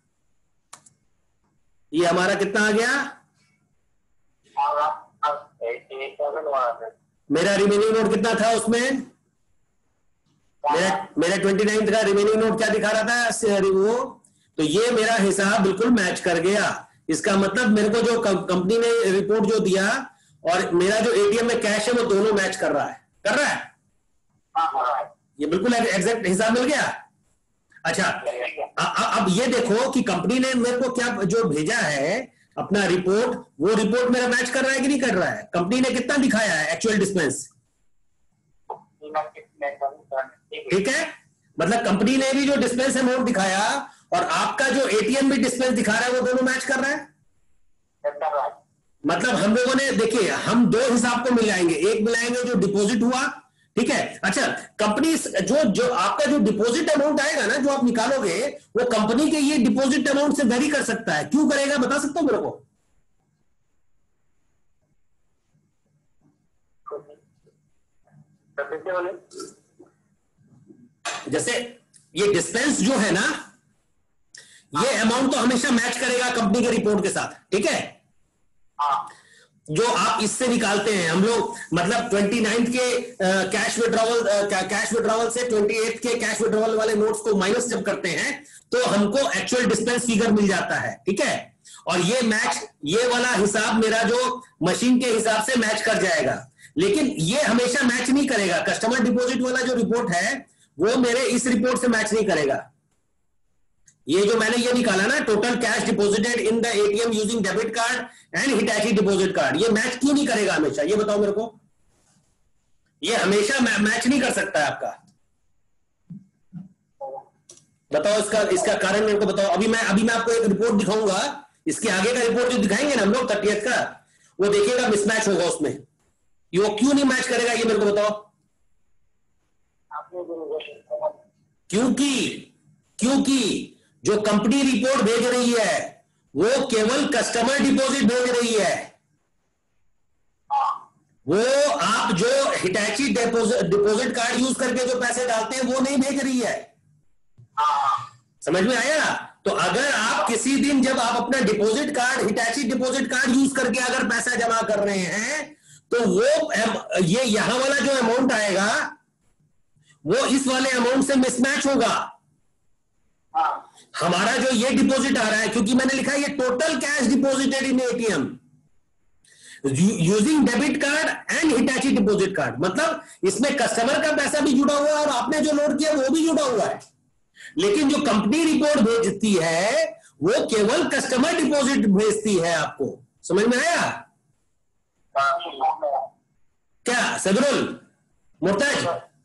ये हमारा कितना आ गया, मेरा रिमेनिंग नोट कितना था उसमें, मेरा मेरा ट्वेंटी नाइन्थ का रिमेनिंग नोट क्या दिखा रहा था वो, तो ये मेरा हिसाब बिल्कुल मैच कर गया। इसका मतलब मेरे को जो कंपनी ने रिपोर्ट जो दिया और मेरा जो एटीएम में कैश है वो दोनों मैच कर रहा है, कर रहा है, ये बिल्कुल एग्जैक्ट हिसाब मिल गया। अच्छा, अब ये देखो कि कंपनी ने मेरे को क्या जो भेजा है अपना रिपोर्ट, वो रिपोर्ट मेरा मैच कर रहा है कि नहीं कर रहा है, कंपनी ने कितना दिखाया है एक्चुअल डिस्पेंस, ठीक है। मतलब कंपनी ने भी जो डिस्पेंस अमाउंट दिखाया और आपका जो एटीएम भी डिस्पेंस दिखा रहा है वो दोनों मैच कर रहा है। मतलब हम लोगों ने देखिए, हम दो हिसाब को मिलाएंगे, एक मिलाएंगे जो डिपॉजिट हुआ, ठीक है। अच्छा, कंपनी जो जो आपका जो डिपॉजिट अमाउंट आएगा ना, जो आप निकालोगे, वो कंपनी के ये डिपॉजिट अमाउंट से वेरी कर सकता है, क्यों करेगा बता सकते हो मेरे को? जैसे ये डिस्पेंस जो है ना, ये अमाउंट तो हमेशा मैच करेगा कंपनी के रिपोर्ट के साथ, ठीक है। जो आप इससे निकालते हैं हम लोग, मतलब ट्वेंटी नाइन्थ के कैश विड्रॉवल कैश विड्रॉवल से ट्वेंटी एट के कैश विड्रॉवल वाले नोट्स को माइनस जब करते हैं तो हमको एक्चुअल डिस्पेंस फिगर मिल जाता है, ठीक है। और ये मैच, ये वाला हिसाब मेरा जो मशीन के हिसाब से मैच कर जाएगा, लेकिन ये हमेशा मैच नहीं करेगा। कस्टमर डिपॉजिट वाला जो रिपोर्ट है वो मेरे इस रिपोर्ट से मैच नहीं करेगा। ये जो मैंने ये निकाला ना, total cash deposited in the ATM using debit card and Hitachi deposit card, ये मैच क्यों नहीं करेगा हमेशा, ये बताओ मेरे को। ये हमेशा मै, मैच नहीं कर सकता है आपका, बताओ इसका इसका कारण मेरे को बताओ। अभी मैं अभी मैं आपको एक रिपोर्ट दिखाऊंगा, इसके आगे का रिपोर्ट जो दिखाएंगे ना हम लोग थर्टियथ का, वो देखिएगा मिसमैच होगा उसमें। ये वो क्यों नहीं मैच करेगा ये मेरे को बताओ। क्योंकि क्योंकि जो कंपनी रिपोर्ट भेज रही है वो केवल कस्टमर डिपॉजिट भेज रही है, वो आप जो Hitachi deposit deposit card use करके जो पैसे डालते हैं वो नहीं भेज रही है। समझ में आया? तो अगर आप किसी दिन जब आप अपना deposit card, Hitachi deposit card use करके अगर पैसा जमा कर रहे हैं, तो वो ये यहां वाला जो अमाउंट आएगा वो इस वाले अमाउंट से मिसमैच होगा। हमारा जो ये डिपॉजिट आ रहा है, क्योंकि मैंने लिखा है ये total cash deposited in ATM using debit card and Hitachi deposit card, मतलब इसमें कस्टमर का पैसा भी जुड़ा हुआ है और आपने जो लोड किया वो भी जुड़ा हुआ है। लेकिन जो कंपनी रिपोर्ट भेजती है वो केवल कस्टमर डिपॉजिट भेजती है आपको। समझ में आया क्या सदरुल मुर्ताज?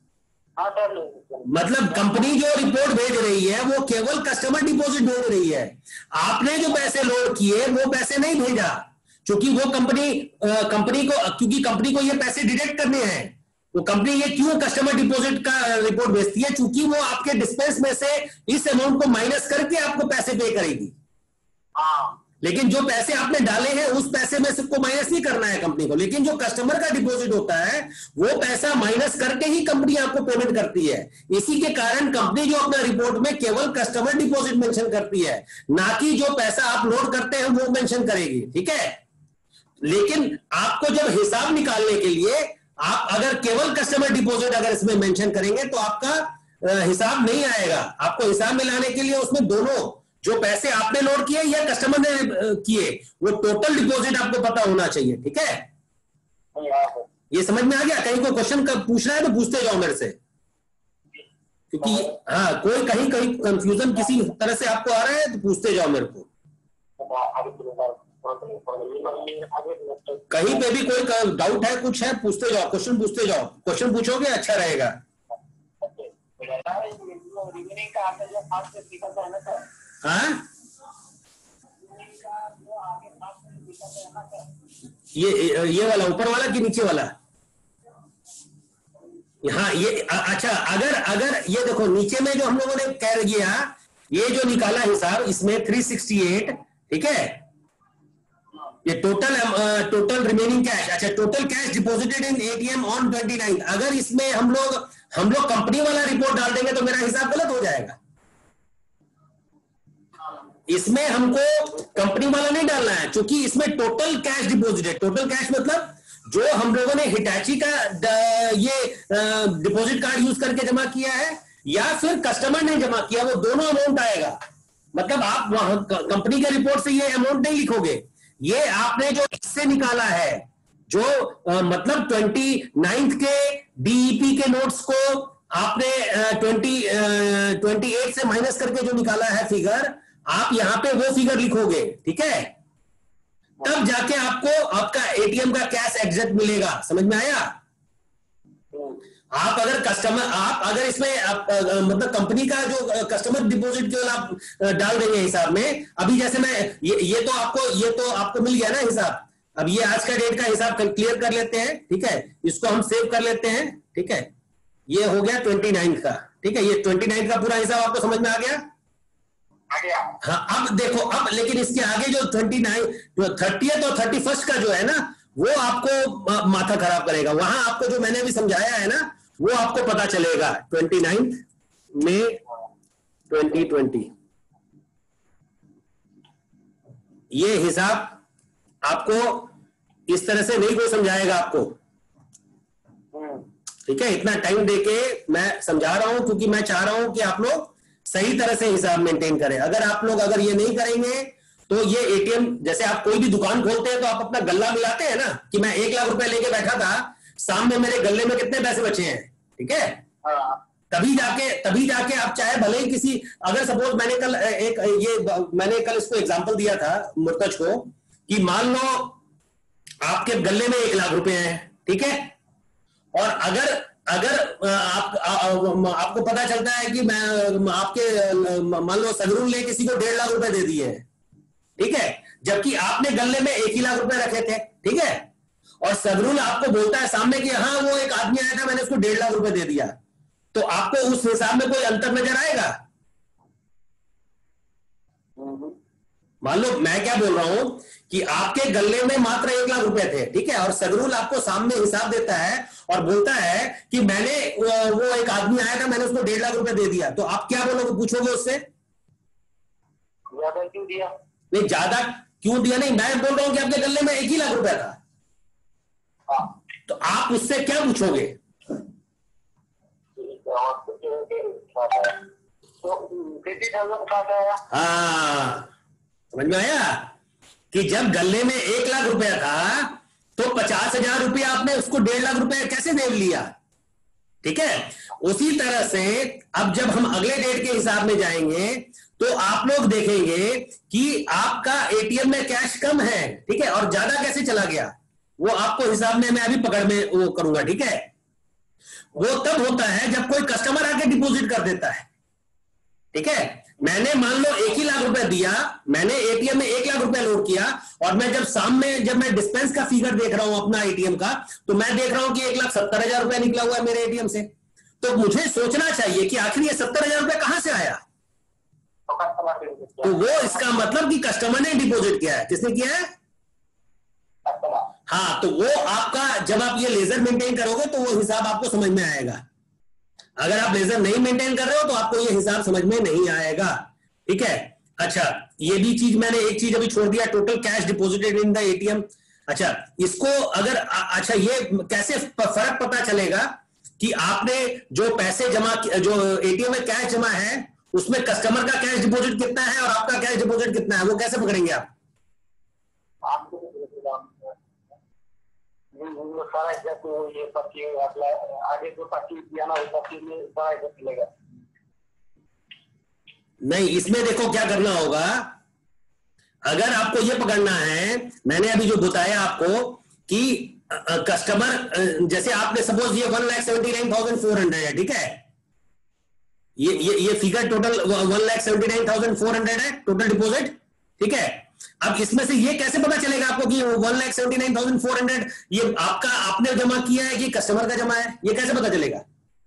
मतलब कंपनी जो रिपोर्ट भेज रही है वो केवल कस्टमर डिपॉजिट भेज रही है, आपने जो पैसे लोड किए वो पैसे नहीं भेजा, क्योंकि वो कंपनी कंपनी को क्योंकि कंपनी को ये पैसे डिडक्ट करने हैं। वो कंपनी ये क्यों कस्टमर डिपॉजिट का रिपोर्ट भेजती है? क्योंकि वो आपके डिस्पेंस में से इस अमाउंट को माइनस करके आपको पैसे पे करेगी। लेकिन जो पैसे आपने डाले हैं उस पैसे में से को माइनस नहीं करना है कंपनी को। लेकिन जो कस्टमर का डिपॉजिट होता है वो पैसा माइनस करके ही कंपनी आपको पेमेंट करती है। इसी के कारण कंपनी जो अपना रिपोर्ट में केवल कस्टमर डिपॉजिट मेंशन करती है, ना कि जो पैसा आप लोड करते हैं वो मेंशन करेगी। ठीक है, लेकिन आपको जब हिसाब निकालने के लिए आप अगर केवल कस्टमर डिपॉजिट अगर इसमें मेंशन करेंगे तो आपका हिसाब नहीं आएगा। आपको हिसाब में लाने के लिए उसमें दोनों जो पैसे आपने लोड किए या कस्टमर ने किए वो टोटल डिपॉजिट आपको पता होना चाहिए। ठीक है, ये समझ में आ गया? कहीं कोई क्वेश्चन पूछना है तो पूछते जाओ मेरे से, क्योंकि हाँ कोई कहीं कहीं कंफ्यूजन किसी तरह से आपको आ रहा है तो पूछते जाओ मेरे को। कहीं पे भी कोई डाउट है, कुछ है, पूछते जाओ, क्वेश्चन पूछते जाओ। क्वेश्चन पूछोगे अच्छा रहेगा। हाँ ये ये वाला ऊपर वाला कि नीचे वाला? हाँ ये अच्छा, अगर अगर ये देखो नीचे में जो हम लोगों ने कह दिया, ये जो निकाला हिसाब इसमें तीन सौ अड़सठ, ठीक है, ये टोटल टोटल रिमेनिंग कैश। अच्छा, total cash deposited in ATM on twenty nine. अगर इसमें हम लोग हम लोग कंपनी वाला रिपोर्ट डाल देंगे तो मेरा हिसाब गलत हो जाएगा। इसमें हमको कंपनी वाला नहीं डालना है, क्योंकि इसमें total cash deposited, total cash मतलब जो हम लोगों ने हिटैची का ये डिपॉजिट कार्ड यूज करके जमा किया है या फिर कस्टमर ने जमा किया, वो दोनों अमाउंट आएगा। मतलब आप वहां कंपनी के रिपोर्ट से ये अमाउंट नहीं लिखोगे, ये आपने जो इससे निकाला है, जो आ, मतलब ट्वेंटी नाइन्थ के डीईपी के नोट्स को आपने ट्वेंटी ट्वेंटी एट से माइनस करके जो निकाला है फिगर, आप यहां पे वो फिगर लिखोगे। ठीक है, तब जाके आपको आपका एटीएम का कैश एग्जैक्ट मिलेगा। समझ में आया? आप अगर कस्टमर आप अगर इसमें आप, मतलब कंपनी का जो कस्टमर डिपॉजिट जो आप डाल देंगे हिसाब में, अभी जैसे मैं ये, ये तो आपको ये तो आपको मिल गया ना हिसाब। अब ये आज का डेट का हिसाब क्लियर कर लेते हैं। ठीक है, इसको हम सेव कर लेते हैं। ठीक है, ये हो गया ट्वेंटी नाइन्थ का। ठीक है, ये ट्वेंटी नाइन्थ का पूरा हिसाब आपको समझ में आ गया? हाँ, अब देखो, अब लेकिन इसके आगे जो ट्वेंटी नाइन थर्टियथ और थर्टी फर्स्ट का जो है ना, वो आपको माथा खराब करेगा। वहां आपको जो मैंने अभी समझाया है ना, वो आपको पता चलेगा। Twenty ninth May twenty twenty ये हिसाब आपको इस तरह से नहीं कोई समझाएगा आपको। ठीक है, इतना टाइम देके मैं समझा रहा हूं क्योंकि मैं चाह रहा हूं कि आप लोग सही तरह से हिसाब मेंटेन करें। अगर आप लोग अगर ये नहीं करेंगे तो ये एटीएम, जैसे आप कोई भी दुकान खोलते हैं तो आप अपना गल्ला मिलाते हैं ना, कि मैं एक लाख रुपए लेके बैठा था, सामने मेरे गल्ले में कितने पैसे बचे हैं। ठीक है, तभी जाके तभी जाके आप चाहे भले ही किसी, अगर सपोज मैंने कल एक ये मैंने कल इसको एग्जांपल दिया था मुर्तज को, कि मान लो आपके गल्ले में एक लाख रुपए हैं। ठीक है, और अगर अगर आप, आ, आ, आपको पता चलता है कि मैं आपके मान लो सगरुल ने किसी को डेढ़ लाख रुपए दे दिए हैं। ठीक है, जबकि आपने गल्ले में एक ही लाख रुपए रखे थे। ठीक है, और सगरुल आपको बोलता है सामने कि हाँ वो एक आदमी आया था, मैंने उसको डेढ़ लाख रुपए दे दिया, तो आपको उस हिसाब में कोई अंतर नजर आएगा? मान लो मैं क्या बोल रहा हूं कि आपके गल्ले में मात्र एक लाख रुपए थे। ठीक है, और सगरुल आपको सामने हिसाब देता है और बोलता है कि मैंने वो एक आदमी आया था, मैंने उसको डेढ़ लाख रुपए दे दिया, तो आप क्या बोलोगे, पूछोगे उससे? ज्यादा क्यों दिया? नहीं ज्यादा क्यों दिया नहीं, मैं बोल रहा हूं कि आपके गले में एक ही लाख रुपया था। हाँ। तो आप उससे क्या पूछोगे? हाँ समझ में आया कि जब गले में एक लाख रुपया था तो पचास हजार रुपया आपने उसको डेढ़ लाख रुपया कैसे दे लिया? ठीक है, उसी तरह से अब जब हम अगले डेट के हिसाब में जाएंगे तो आप लोग देखेंगे कि आपका एटीएम में कैश कम है, ठीक है, और ज्यादा कैसे चला गया वो आपको हिसाब में मैं अभी पकड़ में वो करूंगा। ठीक है, वो तब होता है जब कोई कस्टमर आके डिपॉजिट कर देता है। ठीक है, मैंने मान लो एक ही लाख रुपए दिया, मैंने एटीएम में एक लाख रुपए लोड किया और मैं जब सामने जब मैं डिस्पेंस का फिगर देख रहा हूं अपना एटीएम का, तो मैं देख रहा हूं कि एक लाख सत्तर हजार रुपया निकला हुआ है मेरे एटीएम से। तो मुझे सोचना चाहिए कि आखिर ये सत्तर हजार रुपया कहां से आया? तो वो इसका मतलब कि कस्टमर ने डिपॉजिट किया है। किसने किया है? हाँ, तो वो आपका जब आप ये लेजर मेंटेन करोगे तो वो हिसाब आपको समझ में आएगा। अगर आप लेजर नहीं मेंटेन कर रहे हो तो आपको ये हिसाब समझ में नहीं आएगा। ठीक है, अच्छा ये भी चीज मैंने एक चीज अभी छोड़ दिया, total cash deposited in the ATM. अच्छा इसको अगर अच्छा ये कैसे फर्क पता चलेगा कि आपने जो पैसे जमा जो एटीएम में कैश जमा है उसमें कस्टमर का कैश डिपॉजिट कितना है और आपका कैश डिपॉजिट कितना है, वो कैसे पकड़ेंगे आप? नहीं, इसमें देखो क्या करना होगा। अगर आपको ये पकड़ना है, मैंने अभी जो बताया आपको कि कस्टमर जैसे आपने सपोज ये one lakh seventy nine thousand four hundred है, ठीक है, ये ये ये figure total one lakh seventy nine thousand four hundred है टोटल डिपॉजिट। ठीक है, अब इसमें से ये कैसे पता चलेगा आपको कि one lakh seventy nine thousand four hundred ये आपका आपने जमा किया है कि कस्टमर का जमा है, ये कैसे पता चलेगा?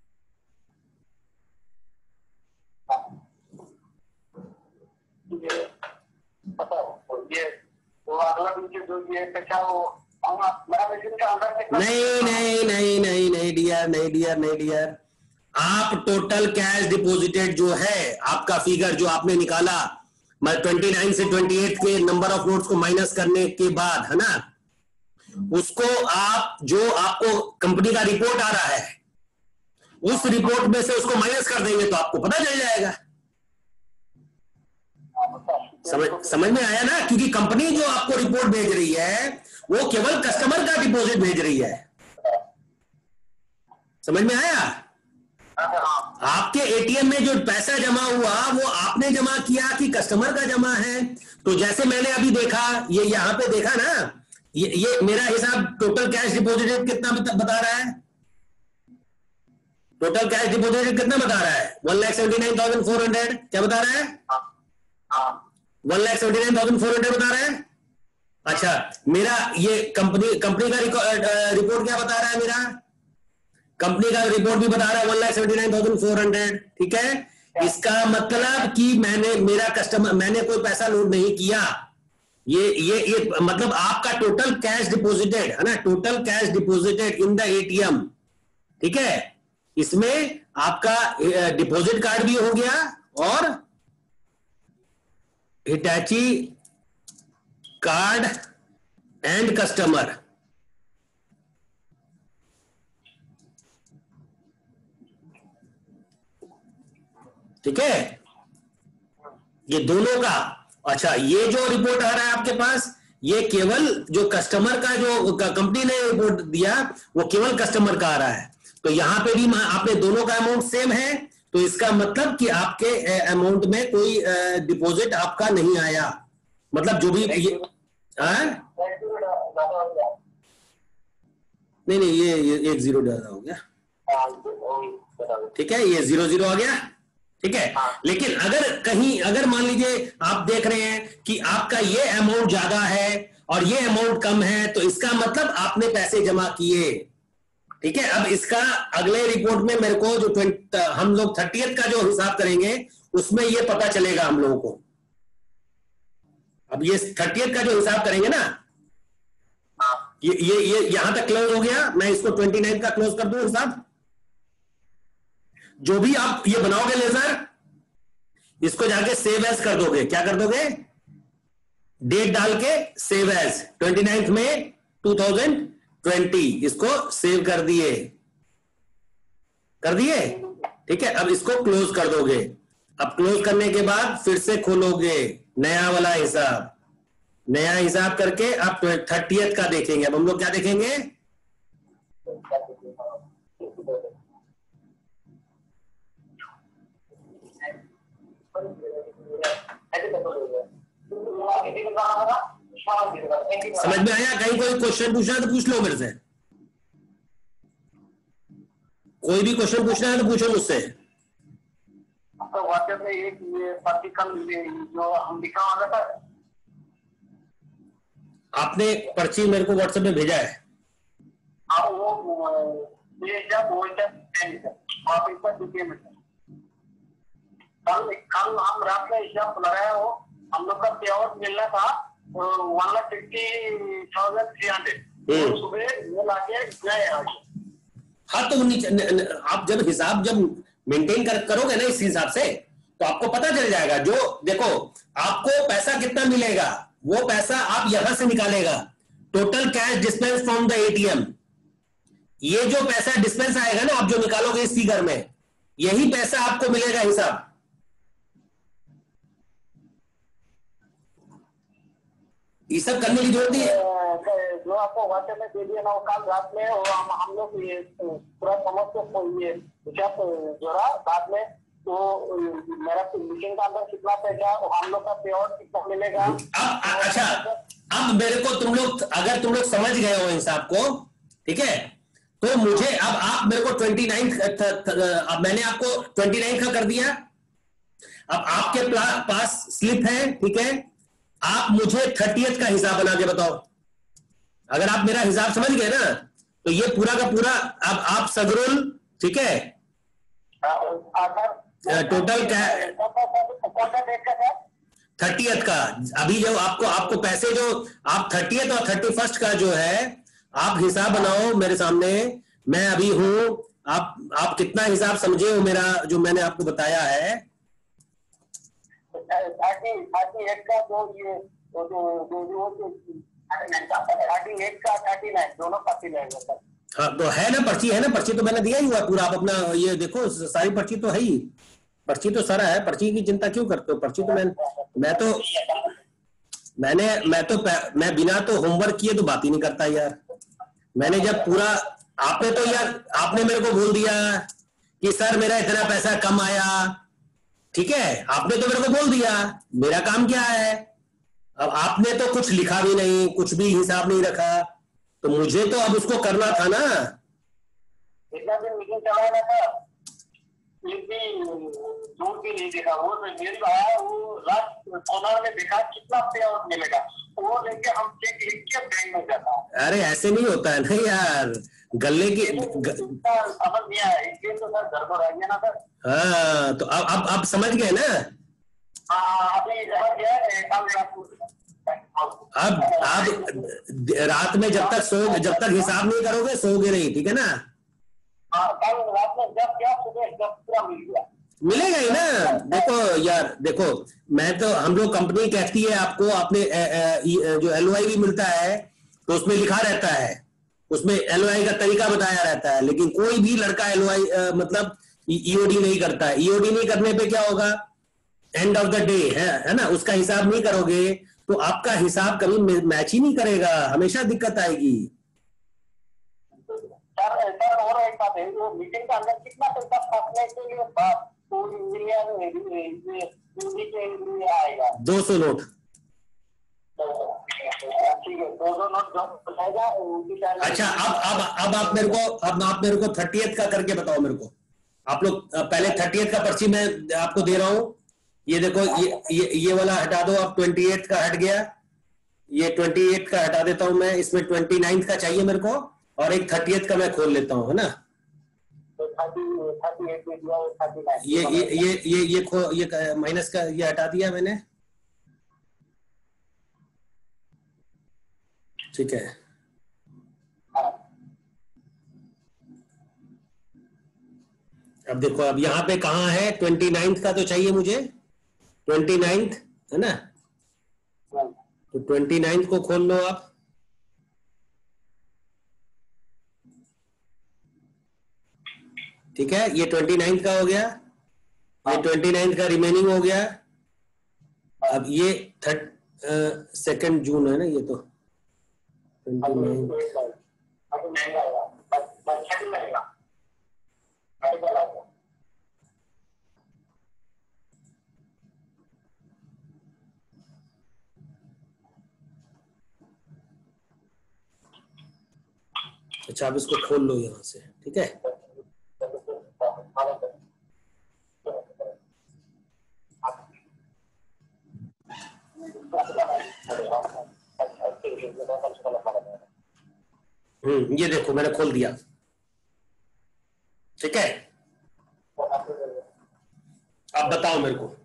नहीं नहीं नहीं नहीं नहीं डियर, नहीं डियर, नहीं डियर, आप टोटल कैश डिपॉजिटेड जो है आपका फिगर जो आपने निकाला, मैं उनतीस से अट्ठाईस के नंबर ऑफ नोट्स को माइनस करने के बाद, है ना, उसको आप जो आपको कंपनी का रिपोर्ट आ रहा है उस रिपोर्ट में से उसको माइनस कर देंगे तो आपको पता चल जाएगा। समझ समझ में आया ना? क्योंकि कंपनी जो आपको रिपोर्ट भेज रही है वो केवल कस्टमर का डिपॉजिट भेज रही है। समझ में आया? आपके एटीएम में जो पैसा जमा हुआ वो आपने जमा किया कि कस्टमर का जमा है? तो जैसे मैंने अभी देखा, ये यहां पे देखा ना, ये, ये मेरा हिसाब टोटल कैश डिपॉजिटेड कितना बता रहा है? टोटल कैश डिपॉजिटेड कितना बता रहा है? One lakh seventy nine thousand four hundred क्या बता रहा है? One lakh seventy nine thousand four hundred बता रहा है। अच्छा, मेरा ये कंपनी कंपनी का रिपोर्ट क्या बता रहा है? मेरा कंपनी का रिपोर्ट भी बता रहा है one lakh seventy nine thousand four hundred. ठीक है, इसका मतलब कि मैंने मेरा कस्टमर मैंने कोई पैसा लोड नहीं किया। ये ये ये मतलब आपका टोटल कैश डिपॉजिटेड है ना, total cash deposited in the ATM. ठीक है, इसमें आपका डिपॉजिट कार्ड भी हो गया और हिटाची कार्ड एंड कस्टमर। ठीक है, ये दोनों का। अच्छा, ये जो रिपोर्ट आ रहा है आपके पास, ये केवल जो कस्टमर का जो कंपनी ने रिपोर्ट दिया वो केवल कस्टमर का आ रहा है। तो यहां पे भी आपने दोनों का अमाउंट सेम है, तो इसका मतलब कि आपके अमाउंट में कोई डिपॉजिट आपका नहीं आया। मतलब जो भी ये आ? नहीं नहीं ये, ये एक जीरो ज्यादा हो गया। ठीक है, ये जीरो जीरो आ गया। ठीक है, लेकिन अगर कहीं अगर मान लीजिए आप देख रहे हैं कि आपका ये अमाउंट ज्यादा है और ये अमाउंट कम है, तो इसका मतलब आपने पैसे जमा किए। ठीक है, अब इसका अगले रिपोर्ट में मेरे को जो हम लोग थर्टियथ का जो हिसाब करेंगे उसमें ये पता चलेगा हम लोगों को। अब ये थर्टियथ का जो हिसाब करेंगे ना, ये ये ये यहां तक क्लोज हो गया। मैं इसको ट्वेंटी नाइन का क्लोज कर दूं हिसाब। जो भी आप ये बनाओगे लेजर, इसको जाके सेव एज कर दोगे। क्या कर दोगे? डेट डाल के सेव एज, ट्वेंटी नाइन्थ में टू थाउजेंड ट्वेंटी, इसको सेव कर दिए, कर दिए, ठीक है। अब इसको क्लोज कर दोगे। अब क्लोज करने के बाद फिर से खोलोगे नया वाला हिसाब, नया हिसाब करके आप थर्टियथ का देखेंगे। अब हम लोग क्या देखेंगे? समझ में आया? कहीं कोई क्वेश्चन पूछना है तो पूछ लो मेरे से, कोई भी क्वेश्चन पूछना है तो पूछो मुझसे। तो व्हाट्सएप में एक ये पर्टिकल जो हम लिखा हुआ था, आपने पर्ची मेरे को व्हाट्सएप में भेजा है। हाँ वो ये जब वो जब आप एक बार देखिए में कल कल हम रात में हिसाब लगाया हो, हम लोग का पे आउट मिलना था one lakh fifty thousand three hundred, सुबह वो लाके गए आज। हाँ तो नीचे आप जब हिसाब जब मेंटेन कर, करोगे ना इस हिसाब से, तो आपको पता चल जाएगा। जो देखो आपको पैसा कितना मिलेगा वो पैसा आप यहां से निकालेगा, total cash dispense from the ATM. ये जो पैसा डिस्पेंस आएगा ना आप जो निकालोगे इस फिगर में, यही पैसा आपको मिलेगा हिसाब। ये सब करने की जरूरत है। जो आपको व्हाट्सएप में दे दिया ना वो कल रात में और हम हम लोग ये पूरा समझ के ये हिसाब जोड़ा बाद में, तो मेरा मीटिंग का अंदर कितना पैसा और हम लोग का पे आउट कितना मिलेगा। अब अच्छा, अब मेरे को तुम लोग अगर तुम लोग समझ गए हो हिसाब को, ठीक है, तो मुझे अब आप मेरे को ट्वेंटी नाइन, अब मैंने आपको ट्वेंटी नाइन का कर दिया। अब आपके पास स्लिप है, ठीक है, आप मुझे थर्टियथ का हिसाब बना के बताओ। अगर आप मेरा हिसाब समझ गए ना तो ये पूरा का पूरा अब आप सगरुल, ठीक है, टोटल थर्टियथ का। अभी जो आपको आपको पैसे जो आप थर्टियथ और थर्टी फर्स्ट का जो है आप हिसाब बनाओ मेरे सामने, मैं अभी हूं। आप आप कितना हिसाब समझे हो मेरा जो मैंने आपको बताया है? थर्टी थर्टी एट का जो ये जो जो थर्टी एट का थर्टी नाइन दोनों पर्ची लेंगे सर। हाँ तो है ना पर्ची, है ना पर्ची, तो मैंने दिया ही हुआ पूरा। आप अपना ये देखो सारी पर्ची तो है ही, पर्ची तो सारा है। पर्ची की चिंता क्यों करते हो? पर्ची तो मैं मैं तो मैंने मैं तो मैं बिना तो होमवर्क किए तो बात ही नहीं करता यार। मैंने जब पूरा, आपने तो यार आपने मेरे को बोल दिया कि सर मेरा इतना पैसा कम आया, ठीक है, आपने तो मेरे को बोल दिया, मेरा काम क्या है? अब आपने तो कुछ लिखा भी नहीं, कुछ भी हिसाब नहीं रखा, तो मुझे तो अब उसको करना था ना। इतना दिन मीटिंग चलाया था, एक भी दूर भी नहीं देखा। वो मेल आया, वो लास्ट ऑनर में देखा कितना पे आउट मिलेगा, वो लेके हम चेक लिख के बैंक में जाता है। अरे ऐसे नहीं होता है ना यार, गले की ग... समझ नहीं आया, इसलिए तो सर गड़बड़ आ गया ना सर। हाँ तो अब अब अब समझ गए ना? अभी समझ गया। अब आप रात में जब तक सो जब तक हिसाब नहीं करोगे सोओगे नहीं, ठीक है ना? कल रात में जब क्या सुबह जब पूरा मिल गया, मिलेगा ही ना। देखो यार, देखो मैं तो, हम लोग कंपनी कहती है आपको, आपने जो एलओआई भी मिलता है तो उसमें लिखा रहता है, उसमें एलओआई का तरीका बताया रहता है, लेकिन कोई भी लड़का एलओआई मतलब ईओडी नहीं करता है। ईओडी नहीं करने पे क्या होगा? एंड ऑफ द डे है है ना, उसका हिसाब नहीं करोगे तो आपका हिसाब कभी मैच ही नहीं करेगा, हमेशा दिक्कत आएगी। सर सर और एक बात है, जो मीटिंग के अंदर कितना पैसा फंसने के लिए बात तो इंजीनियर के आएगा? दो सौ नोट। ठीक है, दो सौ नोट जो अच्छा अब अब अब आप मेरे को अब आप मेरे को थर्टियथ का करके बताओ मेरे को। आप लोग पहले थर्टियथ का पर्ची मैं आपको दे रहा हूं, ये देखो, ये ये ये वाला हटा दो आप, ट्वेंटी एट का हट गया, ये ट्वेंटी एट का हटा देता हूं मैं, इसमें ट्वेंटी नाइन्थ का चाहिए मेरे को, और एक थर्टियथ का मैं खोल लेता हूं, है ना? ये ये ये ये ये खो ये माइनस का ये हटा दिया मैंने, ठीक है। अब देखो, अब यहाँ पे कहाँ है? ट्वेंटी नाइन्थ का तो चाहिए मुझे, ट्वेंटी नाइन्थ है ना, तो ट्वेंटी नाइन्थ को खोल लो आप। ठीक है, ये ट्वेंटी नाइन्थ का हो गया, ये ट्वेंटी नाइन्थ का रिमेनिंग हो गया। अब ये थर्ड सेकेंड जून है ना, ये तो ट्वेंटी नाइन्थ। अच्छा, आप इसको खोल लो यहां से। ठीक है, हम्म ये देखो मैंने खोल दिया। ठीक है, अब बताओ मेरे को।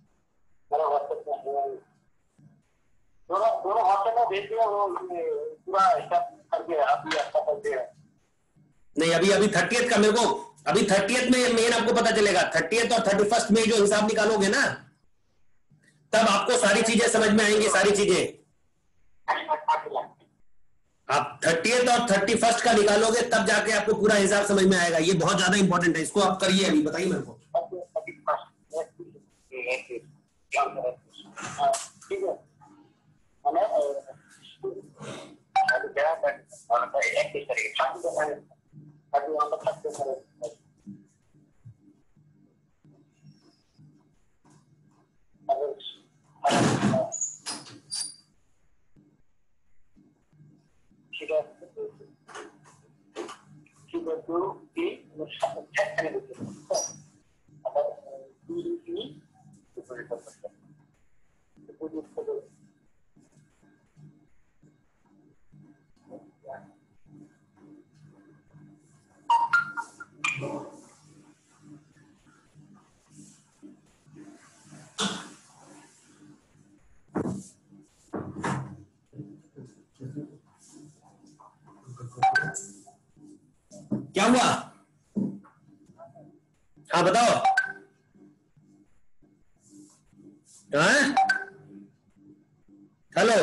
दोनों हॉस्टल में भेज दिया, वो पूरा करके अभी अच्छा कर दिया। नहीं, अभी अभी थर्टियथ का मेरे को, अभी थर्टियथ में मेन आपको पता चलेगा। थर्टियथ और थर्टी फर्स्ट में जो हिसाब निकालोगे ना, तब आपको सारी चीजें समझ में आएंगी, सारी चीजें। आप थर्टियथ और थर्टी फर्स्ट का निकालोगे तब जाके आपको पूरा हिसाब समझ में आएगा। ये बहुत ज्यादा इंपॉर्टेंट है, इसको आप करिए। अभी बताइए मेरे को। ठीक है, क्या हुआ? हाँ बताओ। हाँ हेलो,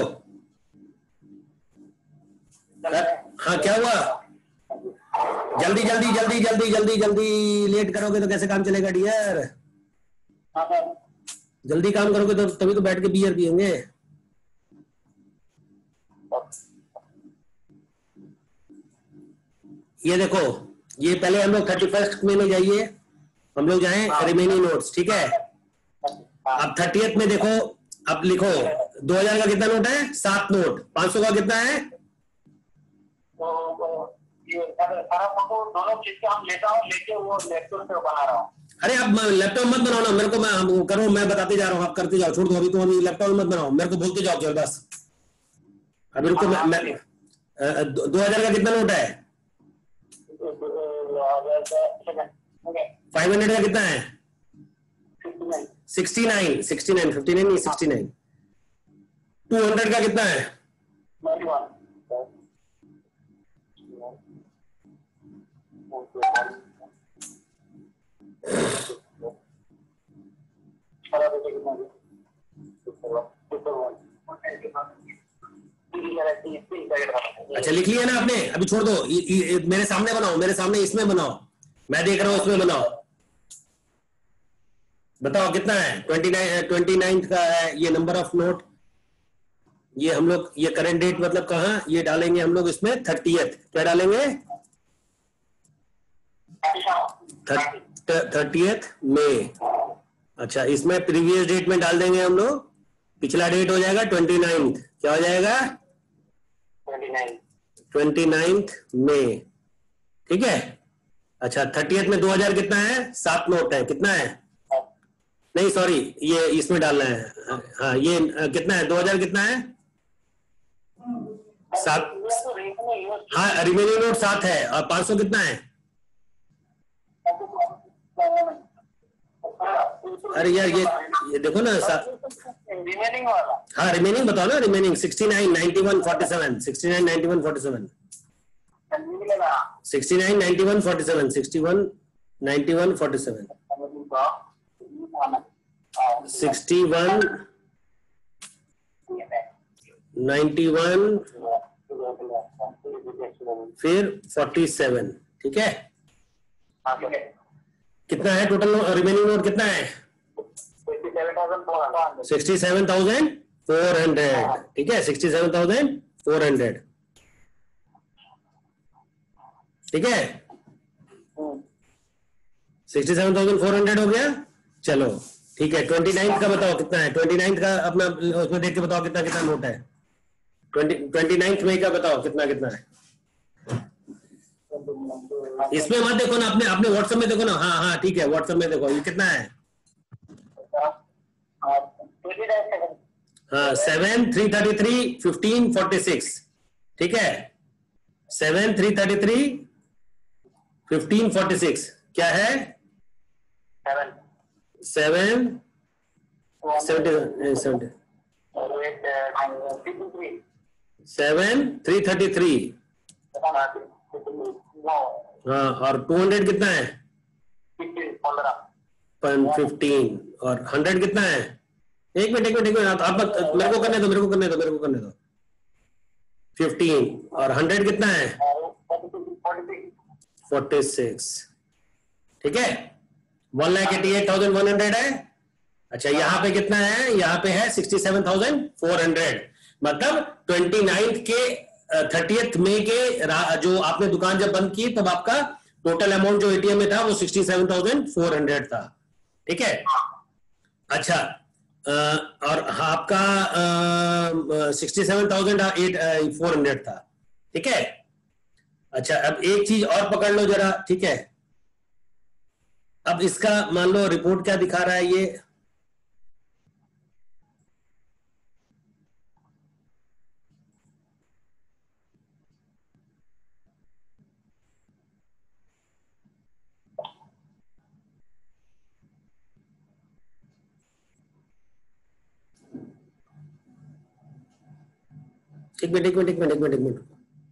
हाँ क्या हुआ? जल्दी जल्दी जल्दी जल्दी जल्दी जल्दी, लेट करोगे तो कैसे काम चलेगा डियर? जल्दी काम करोगे तो तभी तो बैठ के बियर पियेंगे। ये देखो, ये पहले हम लोग थर्टी फर्स्ट में ले जाइए, हम लोग जाएं रिमेनिंग नोट्स। ठीक है, अब थर्टियथ में देखो, अब लिखो दो हजार का कितना नोट है? सात नोट। पांच सौ का कितना है? दोनों चीज हम लेता हूँ, लेके वो लैपटॉप पे बना रहा हूँ। अरे अब लैपटॉप मत बनाओ ना, मेरे को मैं करो, मैं बताते जा रहा हूँ, आप करते जाओ। छोड़ दो अभी, तो अभी लैपटॉप मत बनाओ, मेरे को बोलते जाओ केवल बस। अभी रुको, मैं, मैं दो हजार का कितना नोट है? फाइव हंड्रेड का कितना है? Sixty nine. Sixty nine, fifty nine नहीं, सिक्सटी नाइन। टू हंड्रेड का कितना है? अच्छा लिख लिया ना आपने? अभी छोड़ दो, इ, इ, मेरे सामने बनाओ, मेरे सामने इसमें बनाओ, मैं देख रहा हूं, इसमें बनाओ। बताओ कितना है? ट्वेंटी नाइन, ट्वेंटी नाइन्थ का है ये नंबर ऑफ नोट। ये हम लोग, ये करंट डेट मतलब कहाँ ये डालेंगे हम लोग इसमें? थर्टियथ। क्या डालेंगे? थर्टियथ में। अच्छा, इसमें प्रीवियस डेट में डाल देंगे हम लोग, पिछला डेट हो जाएगा ट्वेंटी नाइन्थ। क्या हो जाएगा? ट्वेंटी नाइन्थ में। ठीक है, अच्छा थर्टियथ में दो हजार कितना है? सात नोट है। कितना है? नहीं सॉरी, ये इसमें डालना है। हाँ, ये कितना है? दो हजार कितना है? सात। हाँ, रिमेनिंग नोट सात है। और पांच सौ कितना है? अरे यार, ये ये देखो ना, रिमेनिंग वाला। हाँ रिमेनिंग बताओ ना। Remaining sixty nine ninety one forty seven. Sixty nine ninety one forty seven. Sixty nine ninety one forty seven. Sixty one ninety one forty seven. Sixty one, ninety one, फिर forty seven. ठीक है, कितना है total remaining note कितना है? Sixty seven thousand four hundred. ठीक है, sixty seven thousand four hundred. ठीक है, sixty seven thousand four hundred हो गया। चलो ठीक है, ट्वेंटी नाइन्थ का बताओ कितना है? ट्वेंटी नाइन्थ का अपना उसमें देख के बताओ कितना कितना नोट है। ट्वेंटी ट्वेंटी नाइन्थ मई का बताओ कितना कितना है। इसमें मत देखो ना, अपने अपने व्हाट्सएप में देखो ना। हाँ हाँ ठीक है, व्हाट्सएप में देखो ये कितना है। हाँ, seven three thirty three fifteen forty six. ठीक है, seven three thirty three fifteen forty six क्या है? Seven seventy seventy seven three thirty three. हाँ, और टू हंड्रेड कितना है? फिफ्टीन। और हंड्रेड कितना है? एक मिनट एक मिनट एक मिनट आप मेरे को करने दो मेरे को करने दो मेरे को करने दो फिफ्टीन। और हंड्रेड कितना है? Forty six. ठीक है, one lakh eighty eight thousand one hundred है। अच्छा, यहाँ पे कितना है? यहाँ पे है sixty seven thousand four hundred. मतलब ट्वेंटी नाइन्थ के थर्टियथ मई के जो आपने दुकान जब बंद की तब आपका टोटल अमाउंट जो एटीएम में था वो sixty seven thousand four hundred था। ठीक है, अच्छा, और आपका sixty seven thousand eight four hundred था। ठीक है, अच्छा अब एक चीज और पकड़ लो जरा। ठीक है, अब इसका मान लो रिपोर्ट क्या दिखा रहा है ये। एक मिनट एक मिनट एक मिनट एक मिनट एक मिनट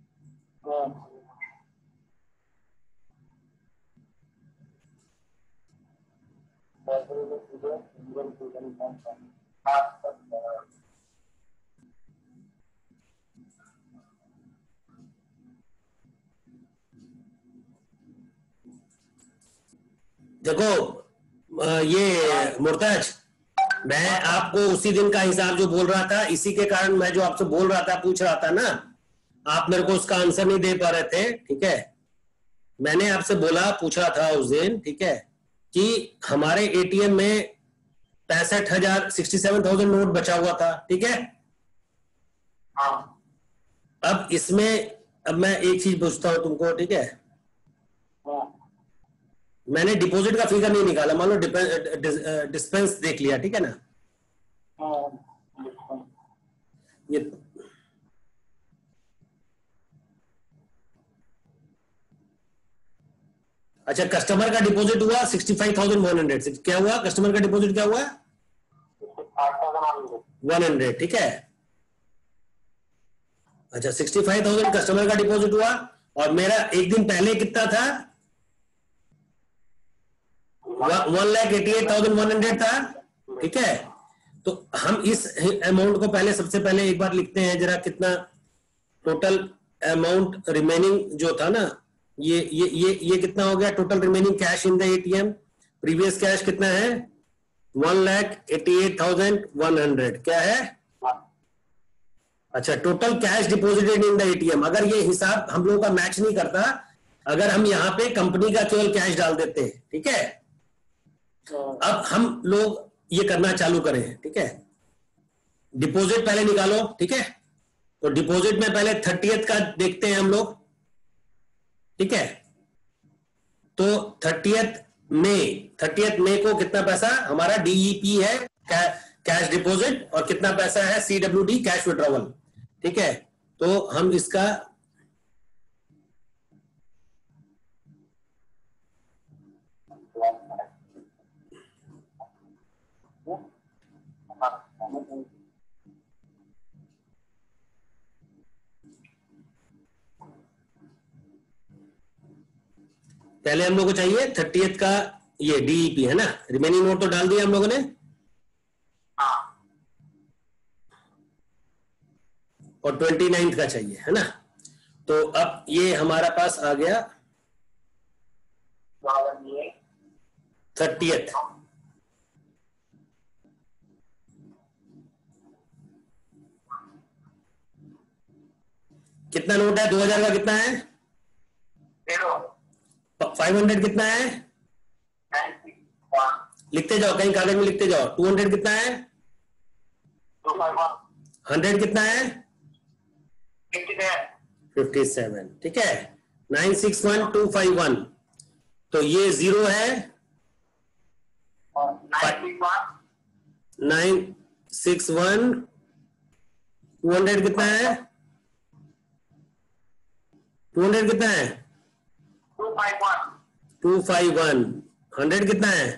देखो ये मुर्ताज, मैं आपको उसी दिन का हिसाब जो बोल रहा था, इसी के कारण मैं जो आपसे बोल रहा था पूछ रहा था ना, आप मेरे को उसका आंसर नहीं दे पा रहे थे। ठीक है, मैंने आपसे बोला पूछा था उस दिन। ठीक है, कि हमारे एटीएम में पैंसठ हजार सिक्सटी सेवन थाउजेंड नोट बचा हुआ था। ठीक है, अब इसमें अब मैं एक चीज पूछता हूं तुमको। ठीक है, मैंने डिपॉजिट का फिगर नहीं निकाला, मान लो डिस्पेंस देख लिया। ठीक है ना, ये अच्छा, कस्टमर का डिपॉजिट हुआ sixty five thousand one hundred. क्या हुआ? कस्टमर का डिपॉजिट क्या हुआ? One hundred. ठीक है, अच्छा सिक्सटी फाइव थाउजेंड कस्टमर का डिपॉजिट हुआ और मेरा एक दिन पहले कितना था? One lakh eighty eight thousand one hundred था। ठीक है, तो हम इस अमाउंट को पहले सबसे पहले एक बार लिखते हैं जरा, कितना टोटल अमाउंट रिमेनिंग जो था ना, ये ये ये ये कितना हो गया total remaining cash in the ATM? Previous cash कितना है? One lakh eighty eight thousand one hundred. क्या है? अच्छा, total cash deposited in the ATM. अगर ये हिसाब हम लोगों का मैच नहीं करता, अगर हम यहाँ पे कंपनी का केवल कैश डाल देते हैं। ठीक है, अब हम लोग ये करना चालू करें। ठीक है, डिपॉजिट पहले निकालो। ठीक है, तो डिपॉजिट में पहले थर्टियथ का देखते हैं हम लोग। ठीक है, तो थर्टियथ मई थर्टियथ मई को कितना पैसा हमारा डीईपी है, कैश डिपॉजिट, और कितना पैसा है सीडब्ल्यूडी कैश विड्रॉवल। ठीक है, तो हम इसका पहले हम लोग को चाहिए थर्टियथ का ये डीईपी है ना, रिमेनिंग नोट तो डाल दिया हम लोगों ने। और ट्वेंटी नाइन्थ का चाहिए, है ना। तो अब ये हमारा पास आ गया थर्टियथ। कितना नोट है? दो हजार का कितना है? फाइव हंड्रेड कितना है? लिखते जाओ, कहीं कागज में लिखते जाओ। टू हंड्रेड कितना है? हंड्रेड कितना है? Fifty seven. ठीक है। Nine six one two five one, तो ये जीरो है। Nine six one two hundred कितना है? टू हंड्रेड कितना है? To five one. हंड्रेड कितना है?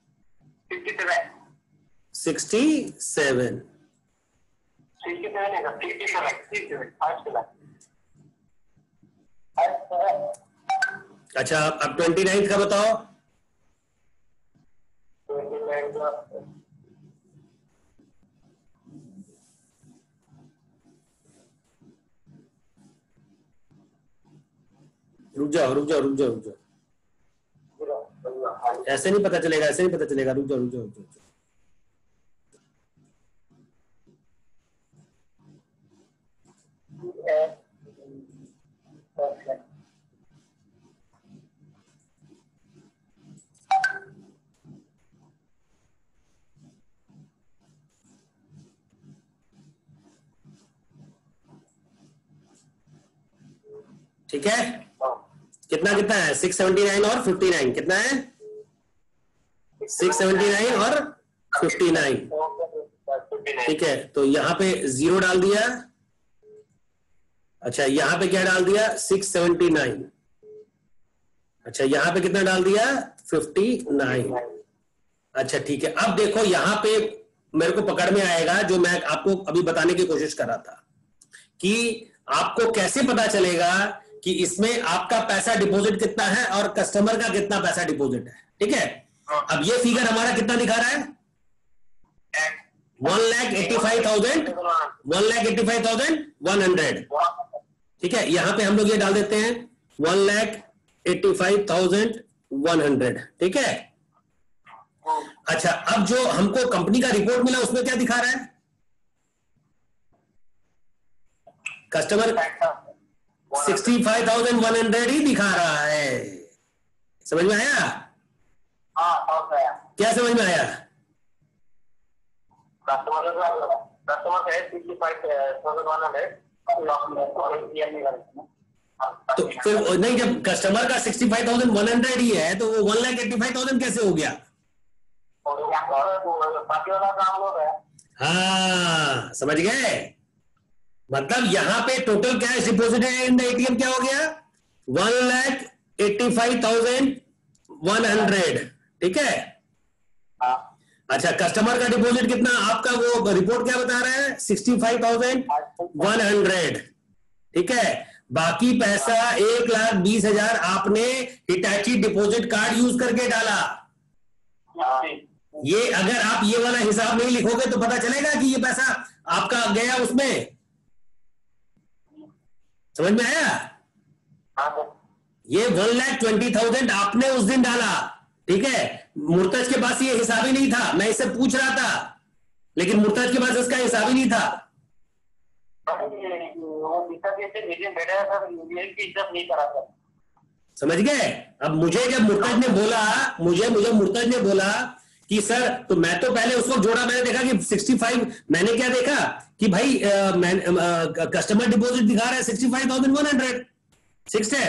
Sixty seven. अच्छा, अब ट्वेंटी नाइन्थ का बताओ। रुक जाओ रुक जाओ रुक जाओ रुक जाओ, ऐसे नहीं पता चलेगा, ऐसे नहीं पता चलेगा। रुक जाओ रुक जाओ रुक जाओ। ठीक है। कितना कितना है? सिक्स सेवेंटी नाइन और फिफ्टी नाइन। कितना है? सिक्स सेवेंटी नाइन और फिफ्टी नाइन। ठीक है, तो यहां पे जीरो डाल दिया। अच्छा, यहां पे क्या डाल दिया? Six seventy nine. अच्छा, यहां पे कितना डाल दिया? Fifty nine. अच्छा ठीक है। अब देखो यहां पे मेरे को पकड़ में आएगा जो मैं आपको अभी बताने की कोशिश कर रहा था कि आपको कैसे पता चलेगा कि इसमें आपका पैसा डिपॉजिट कितना है और कस्टमर का कितना पैसा डिपॉजिट है। ठीक है। अब ये फिगर हमारा कितना दिखा रहा है? One lakh eighty five thousand one lakh eighty five thousand one hundred. ठीक है, यहां पे हम लोग ये डाल देते हैं one lakh eighty five thousand one hundred. ठीक है। अच्छा, अब जो हमको कंपनी का रिपोर्ट मिला उसमें क्या दिखा रहा है? Customer sixty five thousand one hundred ही दिखा रहा है। समझ में आया? हाँ, क्या समझ में आया? कस्टमर कस्टमर है sixty five thousand one hundred. तो फिर नहीं, जब कस्टमर का sixty five thousand one hundred ही है तो वो one lakh eighty five thousand कैसे हो गया? हाँ, समझ गए? मतलब यहां पे total cash deposited in the ATM क्या हो गया? One lakh eighty five thousand one hundred. ठीक है। अच्छा, कस्टमर का डिपॉजिट कितना? आपका वो रिपोर्ट क्या बता रहा है? Sixty five thousand one hundred. ठीक है। बाकी पैसा एक लाख बीस हजार आपने हिटाची डिपॉजिट कार्ड यूज करके डाला। ये अगर आप ये वाला हिसाब नहीं लिखोगे तो पता चलेगा कि ये पैसा आपका गया उसमें। समझ में आया? ये वन लाख ट्वेंटी थाउजेंड आपने उस दिन डाला। ठीक है। मुर्तज के पास ये हिसाब ही नहीं था। मैं इससे पूछ रहा था लेकिन मुर्तज के पास इसका हिसाब ही नहीं था। समझ गए? अब मुझे जब मुर्तज ने बोला मुझे मुझे मुर्तज ने बोला कि सर, तो मैं तो पहले उस वक्त जोड़ा, मैंने देखा कि सिक्सटी फाइव, मैंने क्या देखा कि भाई कस्टमर डिपॉजिट दिखा रहा है sixty five thousand one hundred six है।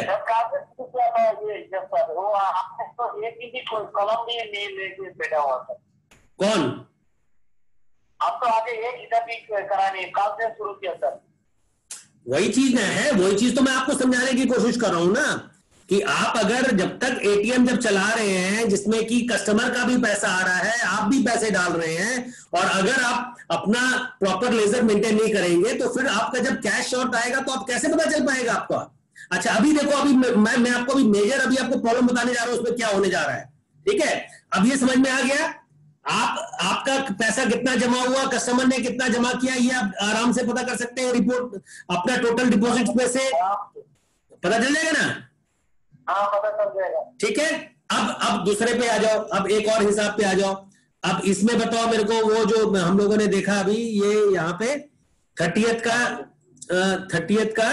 कौन? आप तो आगे एक हिसाब भी कराने कब से शुरू किया सर? वही चीज है, वही चीज तो मैं आपको समझाने की कोशिश कर रहा हूं ना कि आप अगर जब तक एटीएम जब चला रहे हैं जिसमें कि कस्टमर का भी पैसा आ रहा है, आप भी पैसे डाल रहे हैं, और अगर आप अपना प्रॉपर लेजर मेंटेन नहीं करेंगे तो फिर आपका जब कैश शॉर्ट आएगा तो आप कैसे पता चल पाएगा आपका? अच्छा, अभी देखो, अभी मैं मैं आपको अभी मेजर अभी आपको प्रॉब्लम बताने जा रहा हूं, उसमें क्या होने जा रहा है। ठीक है। अब ये समझ में आ गया? आप आपका पैसा कितना जमा हुआ, कस्टमर ने कितना जमा किया, ये आप आराम से पता कर सकते हैं। रिपोर्ट अपना टोटल डिपॉजिट में से पता चल जाएगा ना। हाँ पता चल जाएगा। ठीक है, अब अब दूसरे पे आ जाओ, अब एक और हिसाब पे आ जाओ। अब इसमें बताओ मेरे को, वो जो हम लोगों ने देखा अभी, ये यहाँ पे थर्टियथ का थर्टियथ का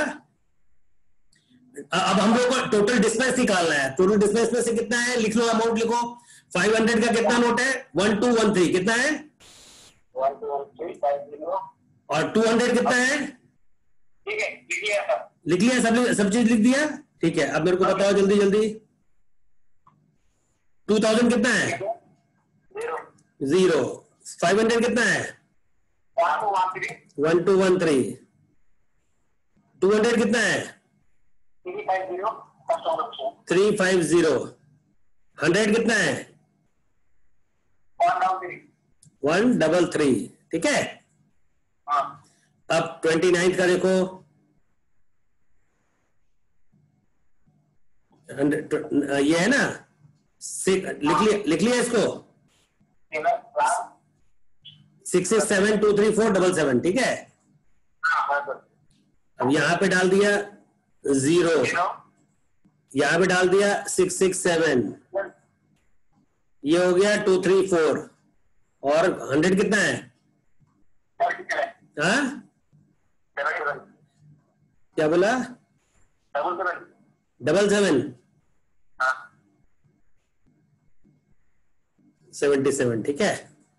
अब हम लोग को टोटल डिस्पेंस निकालना है। टोटल डिस्पेंस में से कितना है, लिख लो, अमाउंट लिखो। फाइव हंड्रेड का कितना नोट है, वन टू वन थ्री कितना है, one two one three five zero, और टू हंड्रेड कितना है, ठीक है लिख लिया सर। लिख लिया, सब सब चीज लिख दिया। ठीक है, अब मेरे को बताओ जल्दी जल्दी, टू थाउजेंड कितना है, जीरो, जीरो। फाइव हंड्रेड कितना है, one two one three, one two one three. Two hundred कितना है, three five zero, three five zero. Hundred कितना है, one down three, one double three. ठीक है, हाँ अब ट्वेंटी नाइन्थ का देखो, ये है ना, लिख लिया लिख लिया इसको, six six seven two three four double seven. ठीक है, अब यहां पे डाल दिया जीरो, यहां पे डाल दिया सिक्स सिक्स सेवन, ये हो गया टू थ्री फोर, और हंड्रेड कितना है, हाँ क्या बोला, डबल सेवन, सेवेंटी सेवन। ठीक है,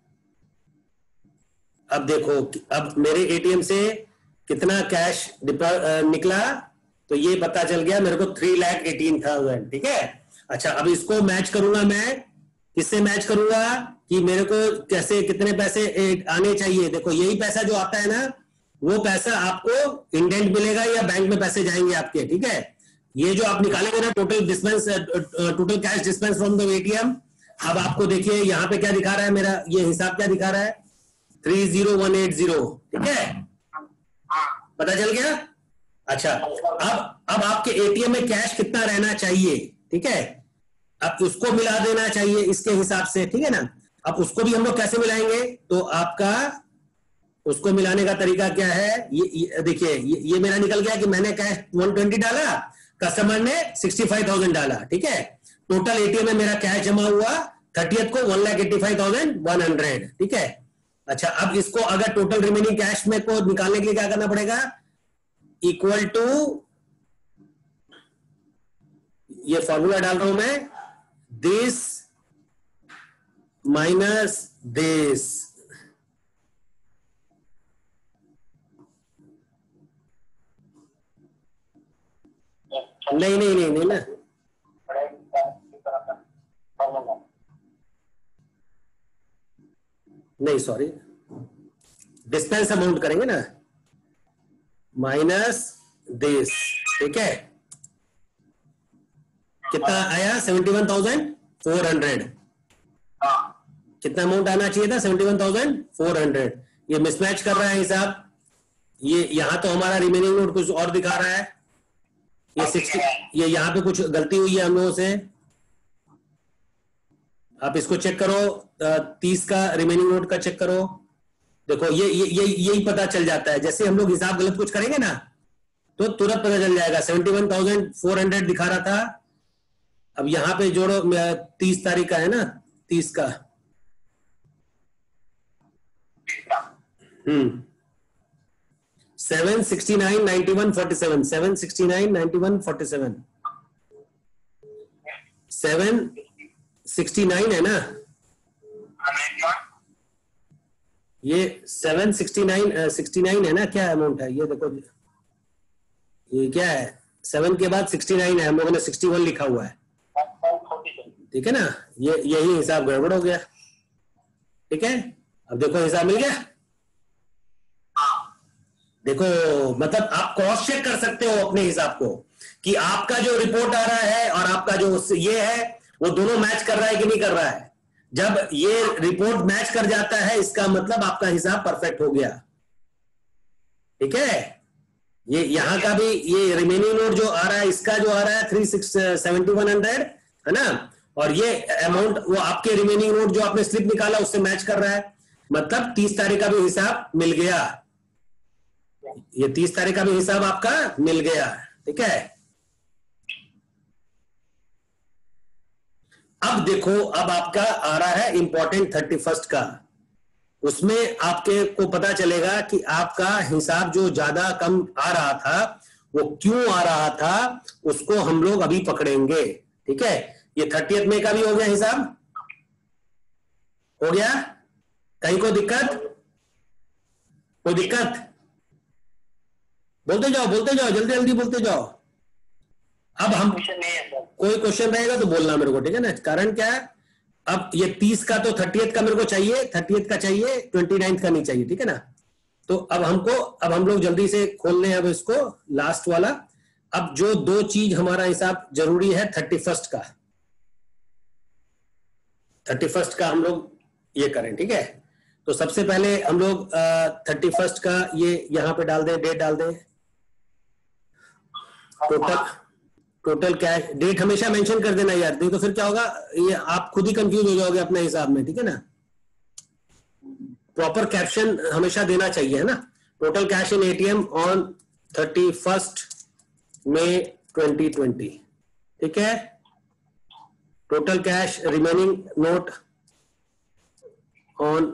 अब देखो, अब मेरे एटीएम से कितना कैश निकला, तो ये पता चल गया मेरे को, थ्री लाख एटीन थाउजेंड। ठीक है, अच्छा अब इसको मैच करूंगा मैं, किससे मैच करूंगा कि मेरे को कैसे कितने पैसे आने चाहिए। देखो यही पैसा जो आता है ना, वो पैसा आपको इंडेंट मिलेगा या बैंक में पैसे जाएंगे आपके। ठीक है, ये जो आप निकालेंगे ना total dispense, total cash dispense from the ATM, अब आपको देखिए यहाँ पे क्या दिखा रहा है, मेरा ये हिसाब क्या दिखा रहा है, three zero one eight zero. ठीक है, पता चल गया। अच्छा, अब अब आपके एटीएम में कैश कितना रहना चाहिए, ठीक है, अब उसको मिला देना चाहिए इसके हिसाब से। ठीक है ना, अब उसको भी हम लोग कैसे मिलाएंगे, तो आपका उसको मिलाने का तरीका क्या है, ये, ये देखिए, ये, ये मेरा निकल गया कि मैंने कैश वन ट्वेंटी डाला, कस्टमर ने सिक्सटी फाइव थाउजेंड डाला। ठीक है, टोटल एटीएम में मेरा कैश जमा हुआ थर्टियथ को one lakh eighty five thousand one hundred. ठीक है, अच्छा अब इसको अगर टोटल रिमेनिंग कैश में को निकालने के लिए क्या करना पड़ेगा, इक्वल टू, ये फॉर्मूला डाल रहा हूं मैं, दिस माइनस दिस। नहीं नहीं नहीं नहीं ना, नहीं सॉरी, डिस्पेंस अमाउंट करेंगे ना, माइनस दिस। ठीक है, कितना आया, seventy one thousand four hundred. कितना अमाउंट आना चाहिए था, seventy one thousand four hundred. ये मिसमैच कर रहा है हिसाब, ये यहां तो हमारा रिमेनिंग नोट कुछ और दिखा रहा है, ये सिक्सटी, ये यहाँ पे कुछ गलती हुई है हम लोगों से। आप इसको चेक करो, तीस का रिमेनिंग नोट का चेक करो, देखो ये ये ये यही पता चल जाता है। जैसे हम लोग हिसाब गलत कुछ करेंगे ना, तो तुरंत पता चल जाएगा। Seventy one thousand four hundred दिखा रहा था, अब यहां पे जोड़ो, तीस तारीख का है ना, तीस का, हम्म seven sixty nine ninety one forty seven, seven sixty nine ninety one forty seven, seven sixty nine है ना, ये seven sixty nine sixty nine है ना, क्या अमाउंट है ये देखो, ये क्या है, सेवन के बाद सिक्सटी नाइन है, हम लोगों ने सिक्सटी वन लिखा हुआ है। ठीक है ना, ये यही हिसाब गड़बड़ हो गया। ठीक है, अब देखो हिसाब मिल गया। देखो मतलब आप क्रॉस चेक कर सकते हो अपने हिसाब को कि आपका जो रिपोर्ट आ रहा है और आपका जो ये है वो दोनों मैच कर रहा है कि नहीं कर रहा है। जब ये रिपोर्ट मैच कर जाता है इसका मतलब आपका हिसाब परफेक्ट हो गया। ठीक है, ये यहां का भी ये रिमेनिंग नोट जो आ रहा है, इसका जो आ रहा है three six seventy one hundred है ना, और ये अमाउंट वो आपके रिमेनिंग नोट जो आपने स्लिप निकाला उससे मैच कर रहा है, मतलब तीस तारीख का भी हिसाब मिल गया, ये तीस तारीख का भी हिसाब आपका मिल गया। ठीक है, अब देखो, अब आपका आ रहा है इंपॉर्टेंट थर्टी फर्स्ट का। उसमें आपके को पता चलेगा कि आपका हिसाब जो ज्यादा कम आ रहा था वो क्यों आ रहा था, उसको हम लोग अभी पकड़ेंगे। ठीक है, ये थर्टियथ में का भी हो गया हिसाब, हो गया, कहीं को दिक्कत, कोई दिक्कत, बोलते जाओ बोलते जाओ, जल्दी जल्दी बोलते जाओ। अब हम कोई क्वेश्चन रहेगा तो बोलना मेरे को, ठीक है ना, कारण क्या है, अब ये तीस का तो थर्टियथ का मेरे को चाहिए, थर्टियथ का चाहिए, ट्वेंटी नाइन्थ का नहीं चाहिए, ठीक है ना। तो अब हमको, अब हम लोग जल्दी से खोल लें अब इसको, लास्ट वाला। अब जो दो चीज हमारा हिसाब जरूरी है थर्टी फर्स्ट का, थर्टी फर्स्ट का हम लोग ये करें, ठीक है। तो सबसे पहले हम लोग थर्टी फर्स्ट का ये यहां पे डाल दें, डेट डाल दें, टोटल टोटल कैश, डेट हमेशा मेंशन कर देना यार, नहीं तो फिर क्या होगा, ये आप खुद ही कंफ्यूज हो जाओगे अपने हिसाब में, ठीक है ना। प्रॉपर कैप्शन हमेशा देना चाहिए, है ना। Total cash in ATM on thirty first May twenty twenty, ठीक है। Total cash remaining note on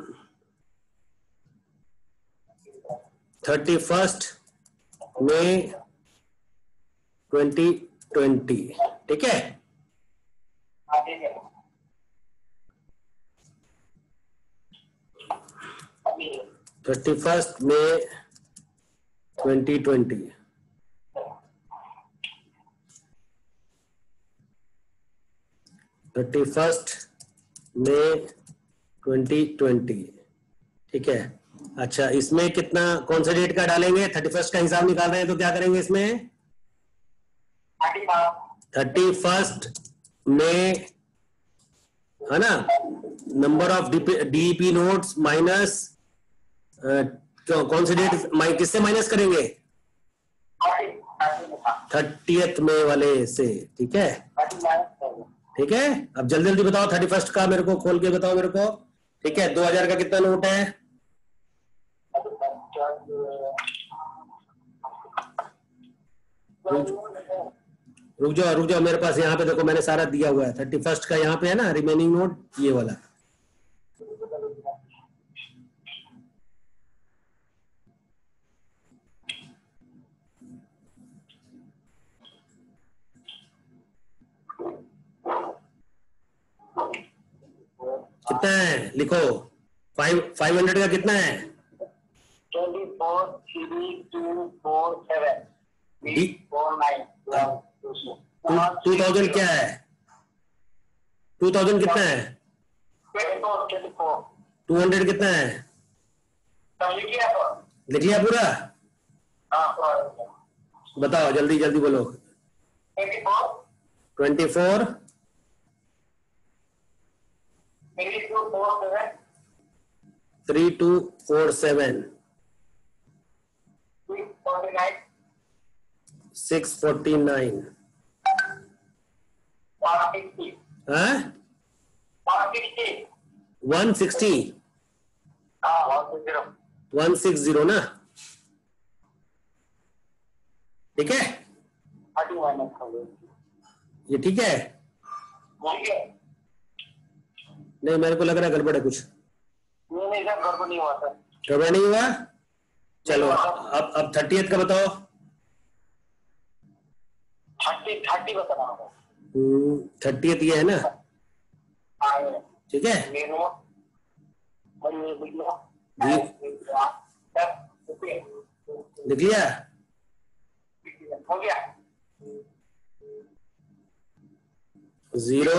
thirty first May twenty twenty, ठीक है। Thirty first May twenty twenty, thirty first May twenty twenty, ठीक है। अच्छा, इसमें कितना, कौन सा डेट का डालेंगे, थर्टी फर्स्ट का हिसाब निकाल रहे हैं तो क्या करेंगे इसमें, थर्टी फर्स्ट में, है ना, number of DEP notes minus, कौन से डेट किससे माइनस करेंगे, थर्टियथ में वाले से, ठीक है। ठीक है, अब जल्दी जल्दी बताओ थर्टी फर्स्ट का, मेरे को खोल के बताओ मेरे को, ठीक है। दो हजार का कितना नोट है, रुक जाओ रुक जाओ, मेरे पास यहाँ पे देखो मैंने सारा दिया हुआ है, थर्टी फर्स्ट का यहाँ पे है ना रिमेनिंग नोट, ये वाला। कितना है लिखो, फाइव फाइव हंड्रेड का कितना है, twenty four three two four seven four nine two thousand क्या है, टू थाउजेंड कितना है, टू हंड्रेड कितना है, लिख लिया पूरा, बताओ जल्दी जल्दी बोलो, twenty four three two four seven six forty nine, one sixty, one six zero ना, ठीक है, ये ठीक है। नहीं, मेरे को लग रहा है गड़बड़ है कुछ, नहीं सर गड़बड़ नहीं हुआ सर, गड़बड़ नहीं हुआ। चलो अब अब थर्टियथ का बताओ, थर्टी थर्टी बताना होगा, थर्टियथ ये है ना, ठीक है। लिख लिया, हो गया, zero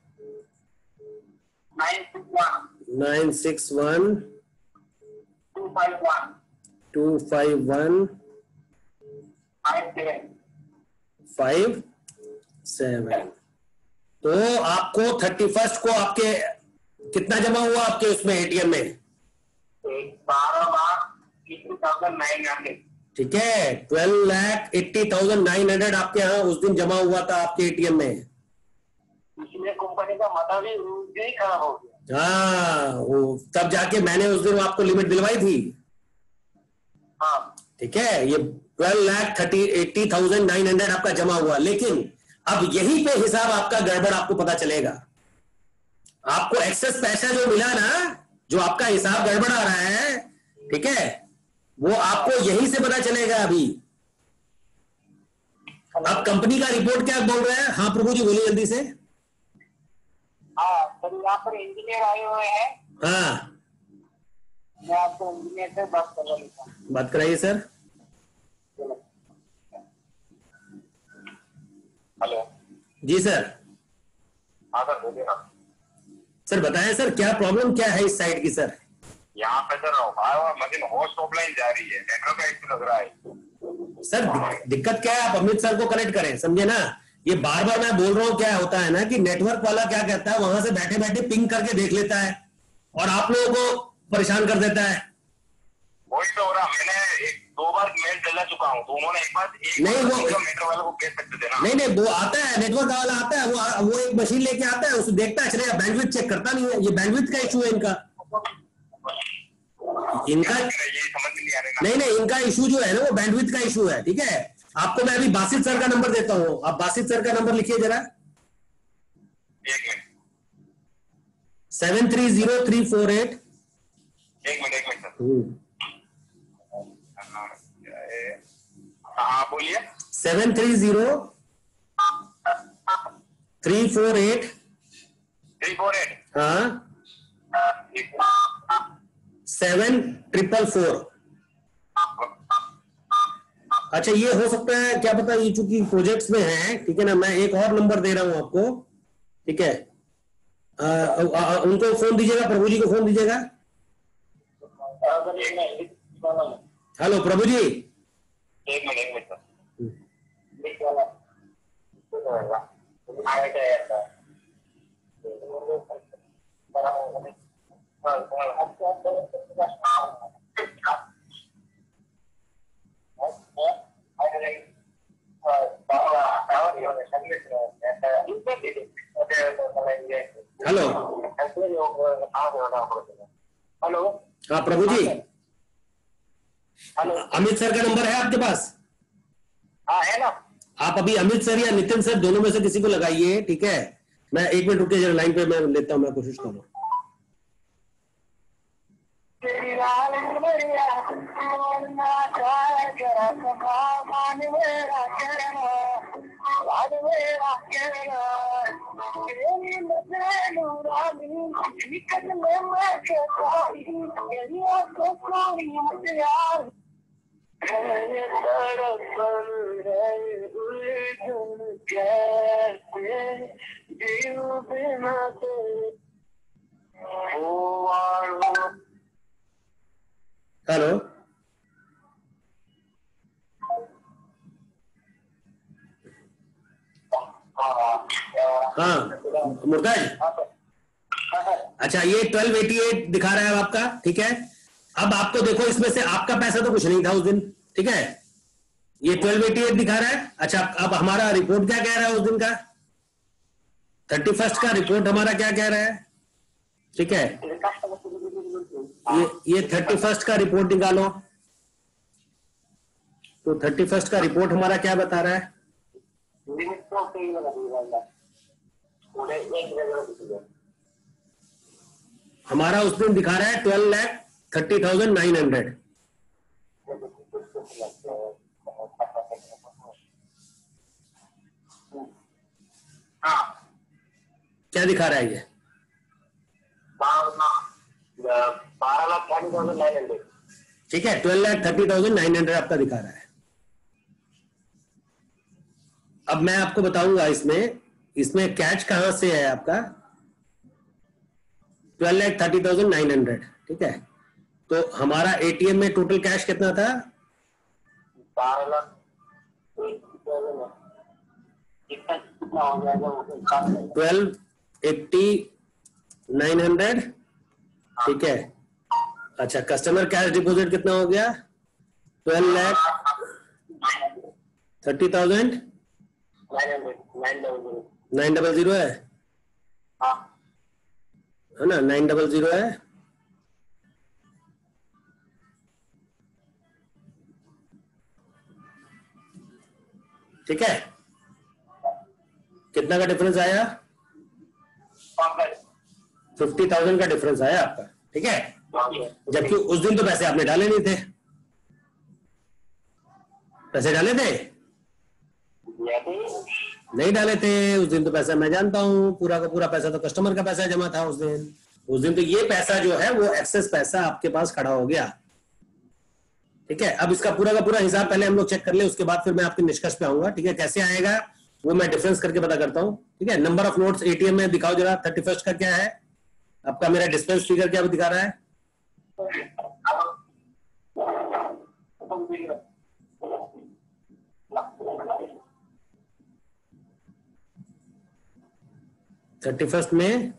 nine six one nine six one two five one two five one five seven five seven. तो आपको थर्टी फर्स्ट को आपके कितना जमा हुआ आपके उसमें एटीएम में, बारह lakh eighty thousand nine hundred, ठीक है, twelve lakh eighty thousand nine hundred आपके यहाँ उस दिन जमा हुआ था आपके एटीएम में, इसलिए कंपनी का माथा भी भी खराब हो गया। हाँ, वो तब जाके मैंने उस दिन आपको लिमिट दिलवाई थी। हाँ ठीक है, ये twelve lakh thirty eighty thousand nine hundred आपका जमा हुआ, लेकिन अब यहीं पे हिसाब आपका गड़बड़ आपको पता चलेगा। आपको एक्सेस पैसा जो मिला ना, जो आपका हिसाब गड़बड़ आ रहा है, ठीक है, वो आपको यहीं से पता चलेगा अभी। अब कंपनी का रिपोर्ट क्या बोल रहा है? हाँ प्रभु जी बोलिए जल्दी से। हाँ सर, यहाँ पर इंजीनियर आए हुए हैं। हाँ, मैं आपको इंजीनियर से बात करवा लेता हूँ। बात कराइए सर। हेलो जी सर। हाँ सर बोलिए ना। सर बताएं सर, क्या प्रॉब्लम क्या है इस साइड की सर? यहाँ पे सर मशीन होस्ट ऑफलाइन जा रही है, नेटवर्क का इश्यू लग रहा है। सर दिक, दिक्कत क्या है, आप अमित सर को कनेक्ट करें, समझे ना। ये बार बार मैं बोल रहा हूँ, क्या होता है ना कि नेटवर्क वाला क्या कहता है, वहां से बैठे बैठे पिंग करके देख लेता है और आप लोगों को परेशान कर देता है। वही तो हो रहा, मैंने एक दो बार मेल डला चुका हूँ, तो उन्होंने एक बार एक नहीं वो नेटवर्क वाले को भेज सकते थे ना। नहीं नहीं वो आता है, नेटवर्क वाला आता है, वो वो एक मशीन लेके आता है, उसे देखता है, चलेगा, बैंडविड्थ चेक करता नहीं है। ये बैंडविड्थ का इशू है इनका इनका ये समझ में नहीं आ रहा। नहीं नहीं इनका इशू जो है ना, वो बैंडविड्थ का इशू है। ठीक है, आपको मैं अभी बासित सर का नंबर देता हूँ, आप बासित सर का नंबर लिखिए जरा। एक minute seven three zero three four eight एक मिनट एक मिनट सर। हाँ बोलिए। Seven three zero three four eight three four eight हाँ सेवन ट्रिपल फोर। अच्छा, ये हो सकता है, क्या पता, ये चूंकि प्रोजेक्ट्स में है, ठीक है ना, मैं एक और नंबर दे रहा हूं आपको। ठीक है, आ, आ, आ, उनको फोन दीजिएगा, प्रभु जी को फोन दीजिएगा। हेलो प्रभु जी। एक मिनट एक मिनट हेलो हेलो हाँ प्रभु जी, हेलो अमित सर का नंबर है आपके पास? हाँ है ना। आप अभी अमित सर या नितिन सर दोनों में से किसी को लगाइए। ठीक है, मैं एक मिनट रुकिए जरा, लाइन पे मैं लेता हूँ, मैं कोशिश कर रहा हूँ। हेलो हाँ मुर्ताज, अच्छा ये ट्वेल्व एटी एट दिखा रहा है आपका। ठीक है, अब आपको देखो, इसमें से आपका पैसा तो कुछ नहीं था उस दिन। ठीक है, ये ट्वेल्व एटी एट दिखा रहा है। अच्छा, अब हमारा रिपोर्ट क्या कह रहा है उस दिन का, थर्टी फर्स्ट का रिपोर्ट हमारा क्या कह रहा है? ठीक है, ये ये थर्टी फर्स्ट का रिपोर्ट निकालो, तो थर्टी फर्स्ट का रिपोर्ट हमारा क्या बता रहा है? हमारा उस दिन दिखा रहा है twelve lakh thirty thousand nine hundred. क्या दिखा रहा है ये? बारह lakh thirty thousand nine hundred. ठीक है, twelve lakh thirty thousand nine hundred आपका दिखा रहा है। अब मैं आपको बताऊंगा इसमें इसमें कैच कहां से है आपका, twelve lakh thirty thousand nine hundred. ठीक है, तो हमारा एटीएम में टोटल कैश कितना था? बारह lakh twelve eighty nine hundred. ठीक है, अच्छा कस्टमर कैश डिपॉजिट कितना हो गया? Twelve lakh thirty thousand nine double zero है। हाँ है ना, नाइन डबल जीरो है। ठीक है, कितना का डिफरेंस आया? फिफ्टी थाउजेंड का डिफरेंस आया आपका। ठीक है, जबकि उस दिन तो पैसे आपने डाले नहीं थे। पैसे डाले थे? नहीं डाले थे उस दिन तो पैसा, मैं जानता हूं, पूरा का पूरा पैसा तो कस्टमर का पैसा जमा था उस दिन। उस दिन तो ये पैसा जो है वो एक्सेस पैसा आपके पास खड़ा हो गया। ठीक है, अब इसका पूरा का पूरा हिसाब पहले हम लोग चेक कर ले, उसके बाद फिर मैं आपके निष्कर्ष पे आऊंगा। ठीक है, कैसे आएगा वो मैं डिफरेंस करके पता करता हूं। ठीक है, नंबर ऑफ नोट्स एटीएम में दिखाओ जरा, थर्टी फर्स्ट का क्या है आपका? मेरा डिस्पेंस फिगर क्या दिखा रहा है? थर्टी फर्स्ट में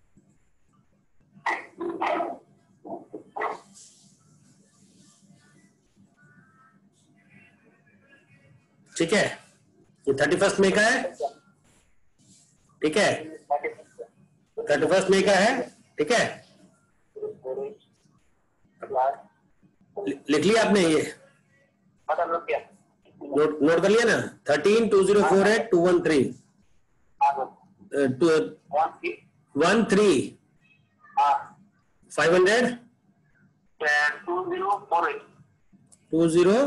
ठीक है, ये थर्टी फर्स्ट में का है। ठीक है, थर्टी फर्स्ट में का है। ठीक है, लिख लिया आपने? ये नोट नोट कर लिया ना? Thirteen two zero four eight two one three one three five hundred two zero four eight two zero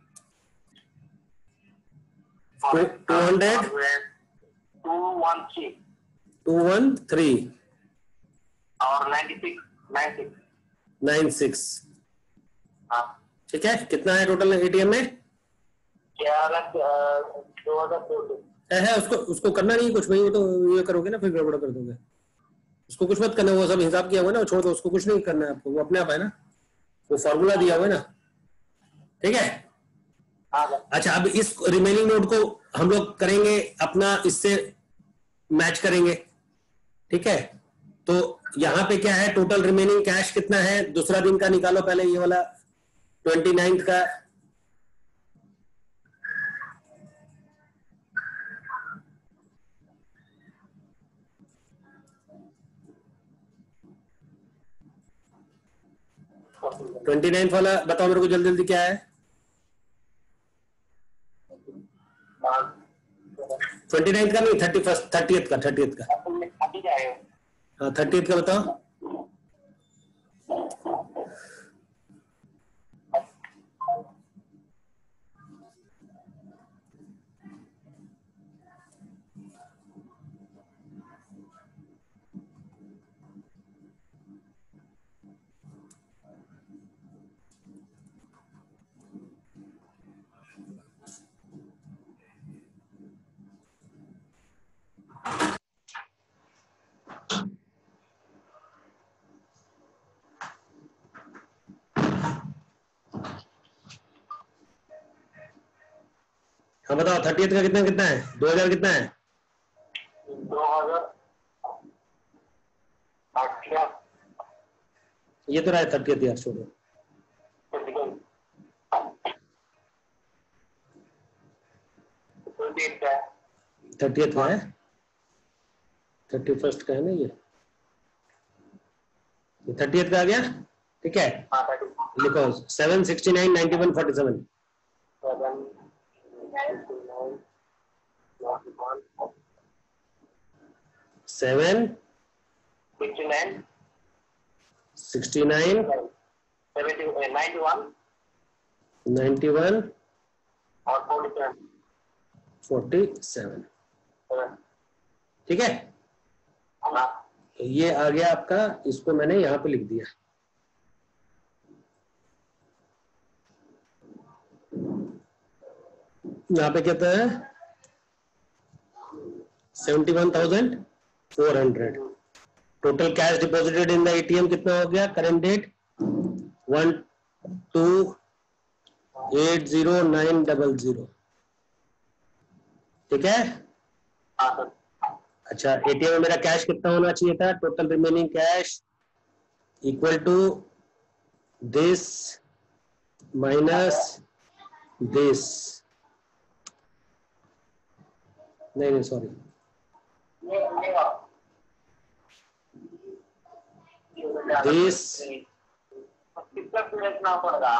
two hundred two one three two one three और ninety six nine six nine six. हाँ ठीक है, कितना है total ATM में? ग्यारह दो हजार दो सौ है उसको उसको करना नहीं कुछ भाई, तो ये करोगे ना फिर गड़बड़ कर दोगे। उसको कुछ मत करना, वो सब हिसाब किया हुआ है ना, छोड़ दो उसको, कुछ नहीं करना है आपको, वो अपने आप है ना, वो फॉर्मूला दिया हुआ है ना। ठीक है, अच्छा अब इस रिमेनिंग नोट को हम लोग करेंगे अपना, इससे मैच करेंगे। ठीक है, तो यहां पे क्या है, टोटल रिमेनिंग कैश कितना है दूसरा दिन का निकालो पहले, ये वाला ट्वेंटी नाइन्थ का। ट्वेंटी नाइन्थ वाला बताओ मेरे को जल्दी जल्दी क्या है? ट्वेंटी नाइन्थ का नहीं, थर्टी फर्स्ट थर्टीएथ का थर्टीएथ का हाँ थर्टीएथ का बताओ। हाँ बताओ, थर्टीएथ का कितना कितना है? दो हजार कितना है? दो हजार ये तो रहा है थर्टीएथ यार, छोड़ो। थर्टीएथ का है, थर्टी फर्स्ट का है ना, ये थर्टीएथ का आ गया। ठीक है, लिखो seven sixty nine ninety one forty seven seven sixty nine sixty nine ninety one ninety one और फोर्टी सेवन फोर्टी सेवन। ठीक है, तो ये आ गया आपका, इसको मैंने यहां पे लिख दिया। यहाँ पे कहता है seventy one thousand four hundred. Total cash deposited in the ATM कितना हो गया? Current date one two eight zero nine double zero. ठीक है, अच्छा एटीएम में मेरा कैश कितना होना चाहिए था? Total remaining cash equal to this minus this, नहीं नहीं सॉरी, दिस कितना देखना पड़ेगा?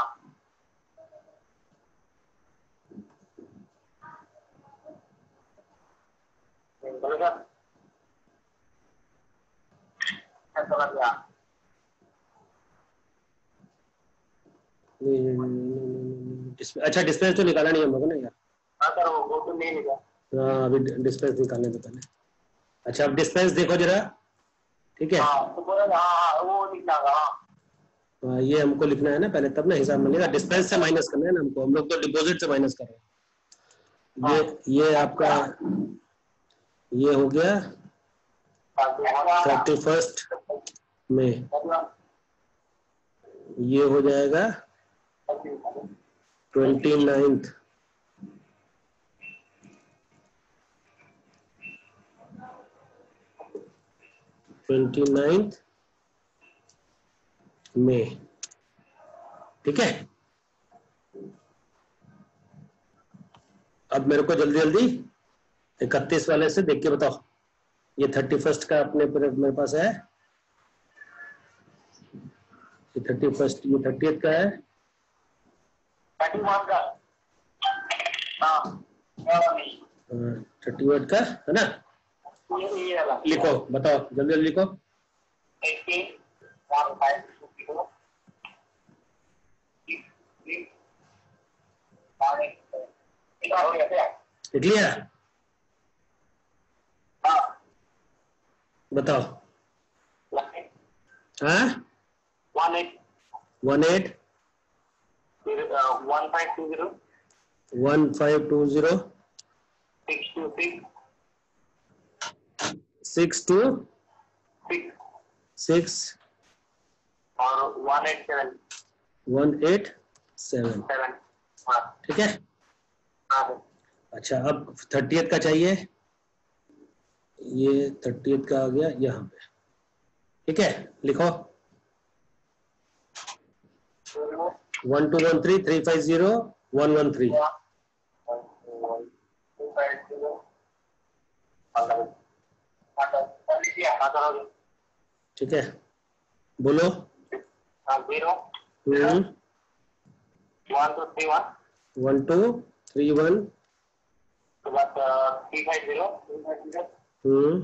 अच्छा डिस्पेंस तो निकाला नहीं हम लोगों ने यार। हाँ सर वो तो नहीं निकाला। हाँ अभी डिस्पेंस निकालने दो पहले। अच्छा अब डिस्पेंस देखो जरा, ठीक है? हाँ तो बोला हाँ वो निकाला। हाँ ये हमको लिखना है ना पहले, तब ना हिसाब मिलेगा। डिस्पेंस से माइनस करना है ना हमको, हम लोग तो डिपॉजिट से माइनस कर रहे हैं। ये ये आपका ये हो गया थर्टी फर्स्ट में, ये हो जाएगा ट्वेंटी नाइन्थ, ट्वेंटी नाइन्थ में, ठीक है? अब मेरे को जल्दी जल्दी इकतीस वाले से देख के बताओ। ये थर्टी फर्स्ट का अपने मेरे पास है, ये थर्टी फर्स्ट, ये थर्टी का है, थर्टी वन का हाँ थर्टी वन का है ना? लिखो बताओ जल्दी जल्दी लिखो। लिख लिया? बताओ। हाँ one eight one eight one five two zero one five two zero six two six six two six six और one eight seven one eight seven, seven हाँ ठीक है? हाँ अच्छा अब थर्टियथ का चाहिए, ये थर्टियथ का आ गया यहाँ पे, ठीक है? लिखो one two one three three five zero one one three, ठीक है? बोलो। Zero hmm one two three one one two three one three five zero hmm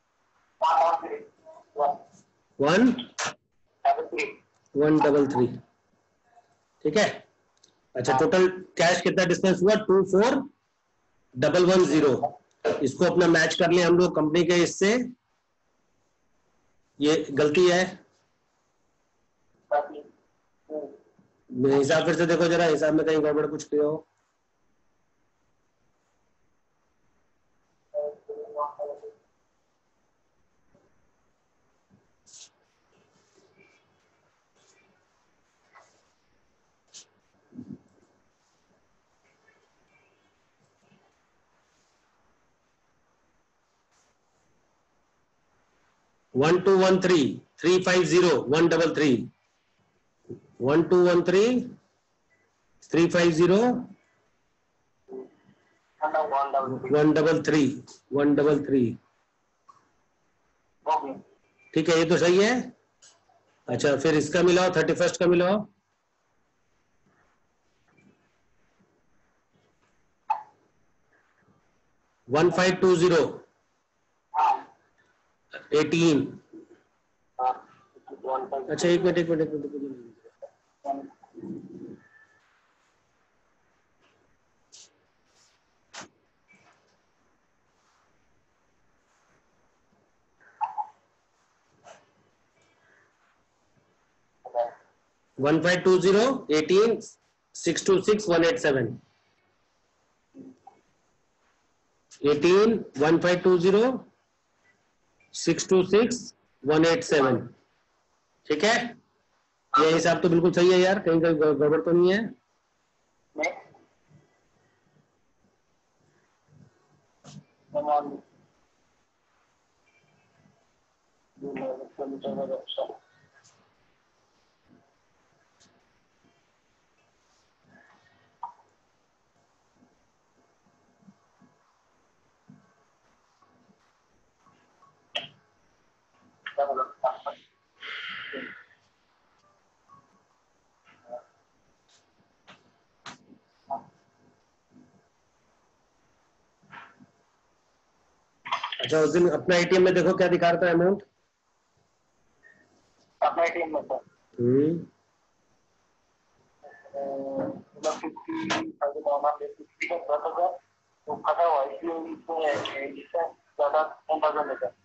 one double three one double three, ठीक है? अच्छा टोटल कैश कितना dispense हुआ? Two four double one zero. इसको अपना मैच कर लिया हम लोग कंपनी के इससे, ये गलती है। हिसाब फिर से देखो जरा, हिसाब में कहीं गड़बड़ कुछ किया हो। One two one three three five zero one double three, one two one three three five zero one double three one double three, ठीक है? ये तो सही है। अच्छा फिर इसका मिलाओ, थर्टी फर्स्ट का मिलाओ, one five two zero eighteen. अच्छा एक मिनट एक मिनट एक minute, one five two zero eighteen six two six one eight seven, eighteen one five two zero six two six one eight seven, ठीक है? ये हिसाब तो बिल्कुल सही है यार, कहीं कहीं गड़बड़ तो नहीं है? अच्छा, उस दिन अपना एटीएम में देखो क्या दिखा रहा था अमाउंट अपना एटीएम में सर। हम्म फिफ्टी थाउजेंड ऑनर फिफ्टी का दस हजार तो खड़ा हुआ इसलिए इसमें इससे ज्यादा टेन थाउजेंड लेता है।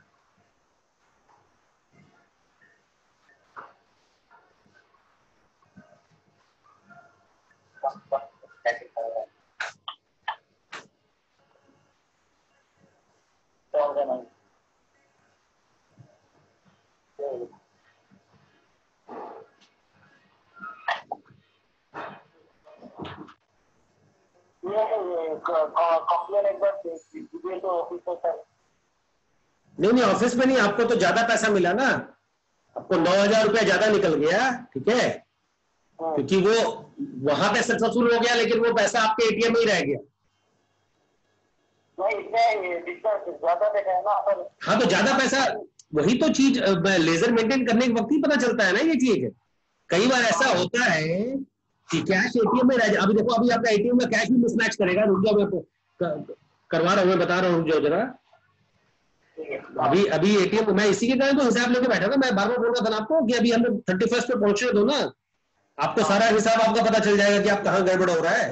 कंप्लेन एक बार दीजिए तो ऑफिस में सर। नहीं नहीं, ऑफिस में नहीं, आपको तो ज्यादा पैसा मिला ना, आपको नौ हजार रुपया ज्यादा निकल गया, ठीक है, क्योंकि वो वहां पे सक्सेसफुल हो गया लेकिन वो पैसा आपके एटीएम में ही रह गया। नहीं इसमें ज्यादा देखा है ना सर। हाँ तो ज्यादा पैसा, वही तो चीज लेजर मेंटेन करने के वक्त ही पता चलता है ना ये चीज। कई बार ऐसा होता है कि कैश एटीएम में रह जाए। अभी देखो, अभी आपका एटीएम में कैश भी मिसमैच करेगा, रुक जाओ, मैं करवा रहा हूँ, मैं बता रहा हूँ, रुक जाओ जरा। अभी अभी एटीएम मैं इसी के कारण तो हिसाब लेके बैठा था, मैं बार बार बोल रहा था ना आपको कि अभी हमें थर्टी फर्स्ट पे पहुंचने दो ना, आपको सारा हिसाब आपका पता चल जाएगा कि आप कहाँ गड़बड़ हो रहा है।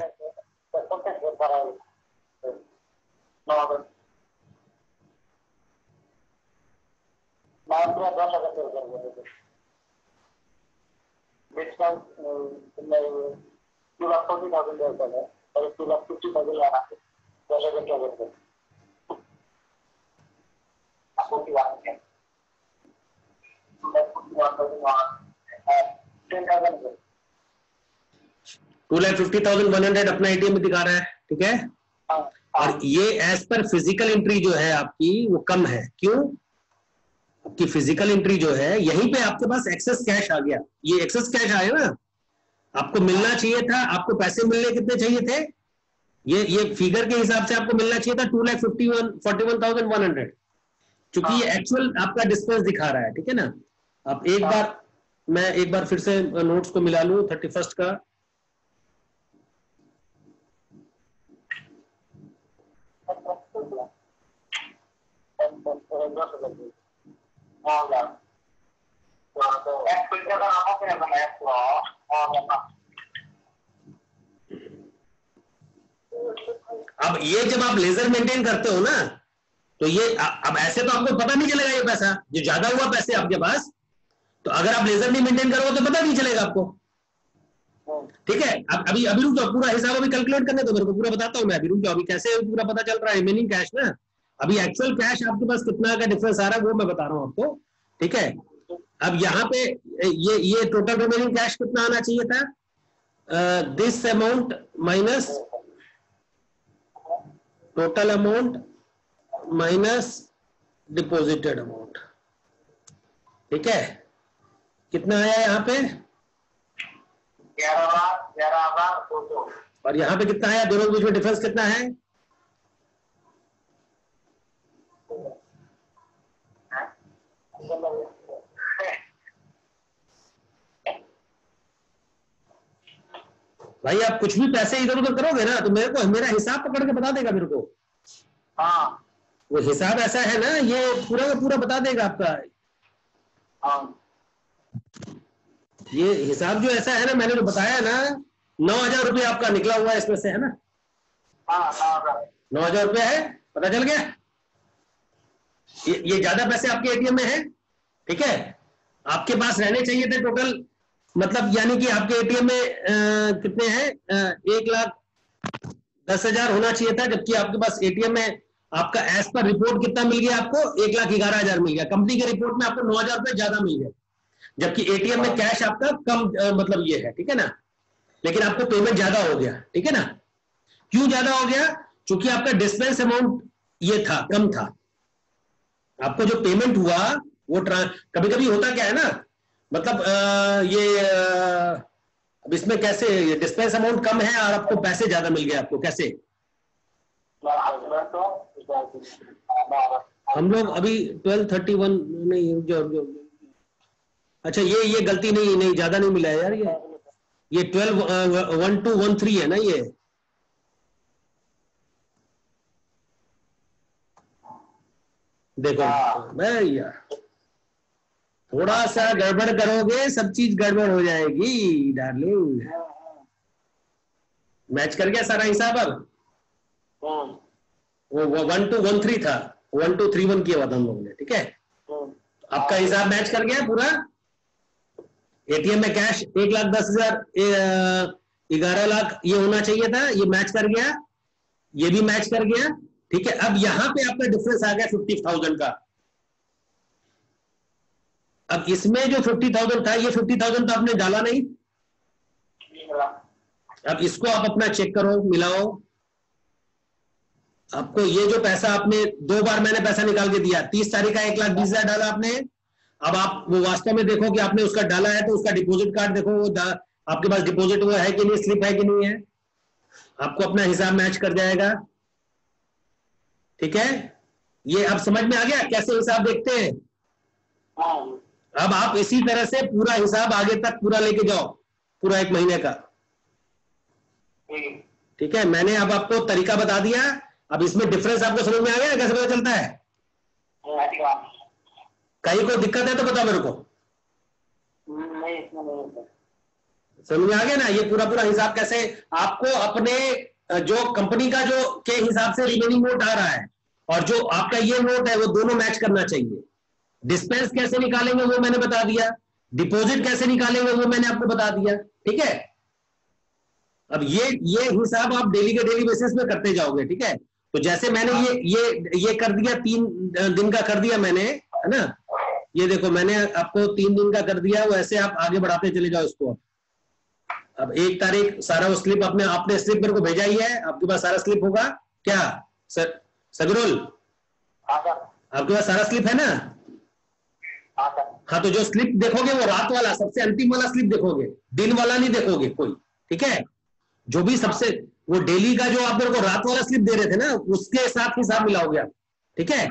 Two lakh fifty thousand one hundred अपना एटीएम में दिखा रहा है, ठीक है। और ये एज पर फिजिकल एंट्री जो है आपकी वो कम है, क्यों? आपकी फिजिकल एंट्री जो है, यहीं पे आपके पास एक्सेस कैश आ गया, ये एक्सेस कैश आया ना, आपको मिलना चाहिए था, आपको पैसे मिलने कितने चाहिए थे, ये ये फिगर के हिसाब से आपको मिलना चाहिए था two lakh fifty one forty one thousand one hundred, क्योंकि ये एक्चुअल आपका डिस्पेंस दिखा रहा है, ठीक है ना। आप एक बार, मैं एक बार फिर से नोट्स को मिला लूं थर्टी फर्स्ट का। अब ये जब आप लेजर मेंटेन करते हो ना, तो ये अब ऐसे तो आपको पता नहीं चलेगा ये पैसा जो ज्यादा हुआ पैसे आपके पास, तो अगर आप लेजर नहीं मेंटेन करोगे तो पता नहीं चलेगा आपको, ठीक है। अब अभी अभी रुक जाओ, पूरा हिसाब अभी कैलकुलेट करने दो मेरे को, पूरा बताता हूँ मैं, अभी रुक जाओ, अभी कैसे पूरा पता चल रहा है रिमेनिंग कैश ना, अभी एक्चुअल कैश आपके पास कितना का डिफरेंस आ रहा है वो मैं बता रहा हूँ आपको, ठीक है। अब यहाँ पे ये ये टोटल रिमेनिंग कैश कितना आना चाहिए था, this amount minus total amount minus deposited amount, ठीक है। कितना आया यहाँ पे, ग्यारह लाख ग्यारह हजार दो सौ, और यहाँ पे कितना आया, दोनों के बीच में डिफरेंस कितना है, भाई आप कुछ भी पैसे इधर उधर करोगे ना तो मेरे को मेरा हिसाब पकड़ के बता देगा मेरे को। हाँ वो हिसाब ऐसा है ना, ये पूरा का पूरा बता देगा आपका। हाँ ये हिसाब जो ऐसा है ना, मैंने जो बताया ना, नौ हजार रुपया आपका निकला हुआ है इसमें से, है ना। हाँ नौ हजार रुपया है, पता चल गया। ये, ये ज्यादा पैसे आपके एटीएम में है, ठीक है। आपके पास रहने चाहिए थे टोटल, मतलब यानी कि आपके एटीएम में आ, कितने हैं, एक लाख दस हजार होना चाहिए था, जबकि आपके पास एटीएम में आपका एज पर रिपोर्ट कितना मिल गया आपको, एक लाख ग्यारह हजार मिल गया। कंपनी के रिपोर्ट में आपको नौ हजार रुपए ज्यादा मिल गया, जबकि एटीएम में कैश आपका कम, आ, मतलब ये है, ठीक है ना। लेकिन आपको पेमेंट ज्यादा हो गया, ठीक है ना। क्यों ज्यादा हो गया, क्योंकि आपका डिस्पेंस अमाउंट ये था, कम था। आपको जो पेमेंट हुआ वो कभी कभी होता क्या है ना, मतलब आ, ये आ, अब इसमें कैसे, ये डिस्पेंस अमाउंट कम है और आपको पैसे ज्यादा मिल गए, आपको कैसे। हम लोग अभी ट्वेल्व थर्टी वन नहीं, जो, जो, अच्छा ये ये गलती नहीं नहीं ज्यादा नहीं मिला है यार, ये ये twelve one two one three है ना ये। देखो भैया, थोड़ा सा गड़बड़ करोगे सब चीज गड़बड़ हो जाएगी डार्लिंग। मैच कर गया सारा हिसाब। अब वो वो वन टू वन थ्री था, वन टू थ्री वन किया हुआ था हम लोगों ने, ठीक है। आपका हिसाब मैच कर गया पूरा। एटीएम में कैश एक लाख दस हजार ग्यारह लाख ये होना चाहिए था, ये मैच कर गया, ये भी मैच कर गया, ठीक है। अब यहां पे आपका डिफरेंस आ गया फिफ्टी थाउजेंड का। अब इसमें जो फिफ्टी थाउजेंड था, ये फिफ्टी थाउजेंड तो आपने डाला नहीं। अब इसको आप अपना चेक करो, मिलाओ। आपको ये जो पैसा आपने दो बार मैंने पैसा निकाल के दिया, तीस तारीख का एक लाख बीस हजार डाला आपने। अब आप वो वास्तव में देखो कि आपने उसका डाला है तो उसका डिपॉजिट कार्ड देखो, वो आपके पास डिपॉजिट हुआ है कि नहीं, स्लिप है कि नहीं है। आपको अपना हिसाब मैच कर जाएगा, ठीक है। ये अब समझ में आ गया कैसे हिसाब देखते हैं। अब आप इसी तरह से पूरा हिसाब आगे तक पूरा लेके जाओ, पूरा एक महीने का, ठीक है। मैंने अब आपको तरीका बता दिया। अब इसमें डिफरेंस आपको समझ में आ गया कैसे पता चलता है। कहीं कोई दिक्कत है तो बताओ मेरे को। नहीं, समझ में आ गया ना। ये पूरा पूरा हिसाब कैसे आपको अपने जो कंपनी का जो के हिसाब से रिमेनिंग नोट आ रहा है और जो आपका ये नोट है वो दोनों मैच करना चाहिए। डिस्पेंस कैसे निकालेंगे वो मैंने बता दिया, डिपॉजिट कैसे निकालेंगे वो मैंने आपको बता दिया, ठीक है। अब ये ये हिसाब आप डेली के डेली बेसिस में करते जाओगे, ठीक है। तो जैसे मैंने ये ये ये कर दिया, तीन दिन का कर दिया मैंने, है ना। ये देखो मैंने आपको तीन दिन का कर दिया, वैसे आप आगे बढ़ाते चले जाओ इसको। अब एक तारीख सारा वो स्लिप अपने आपने स्लिप मेरे को भेजा ही है, आपके पास सारा स्लिप होगा क्या सर सगरुल? आपके पास सारा स्लिप है ना? हाँ, तो जो स्लिप देखोगे वो रात वाला सबसे अंतिम वाला स्लिप देखोगे, दिन वाला नहीं देखोगे कोई, ठीक है। जो भी सबसे वो डेली का जो आप मेरे को रात वाला स्लिप दे रहे थे ना, उसके साथ हिसाब मिलाओगे आप, ठीक है।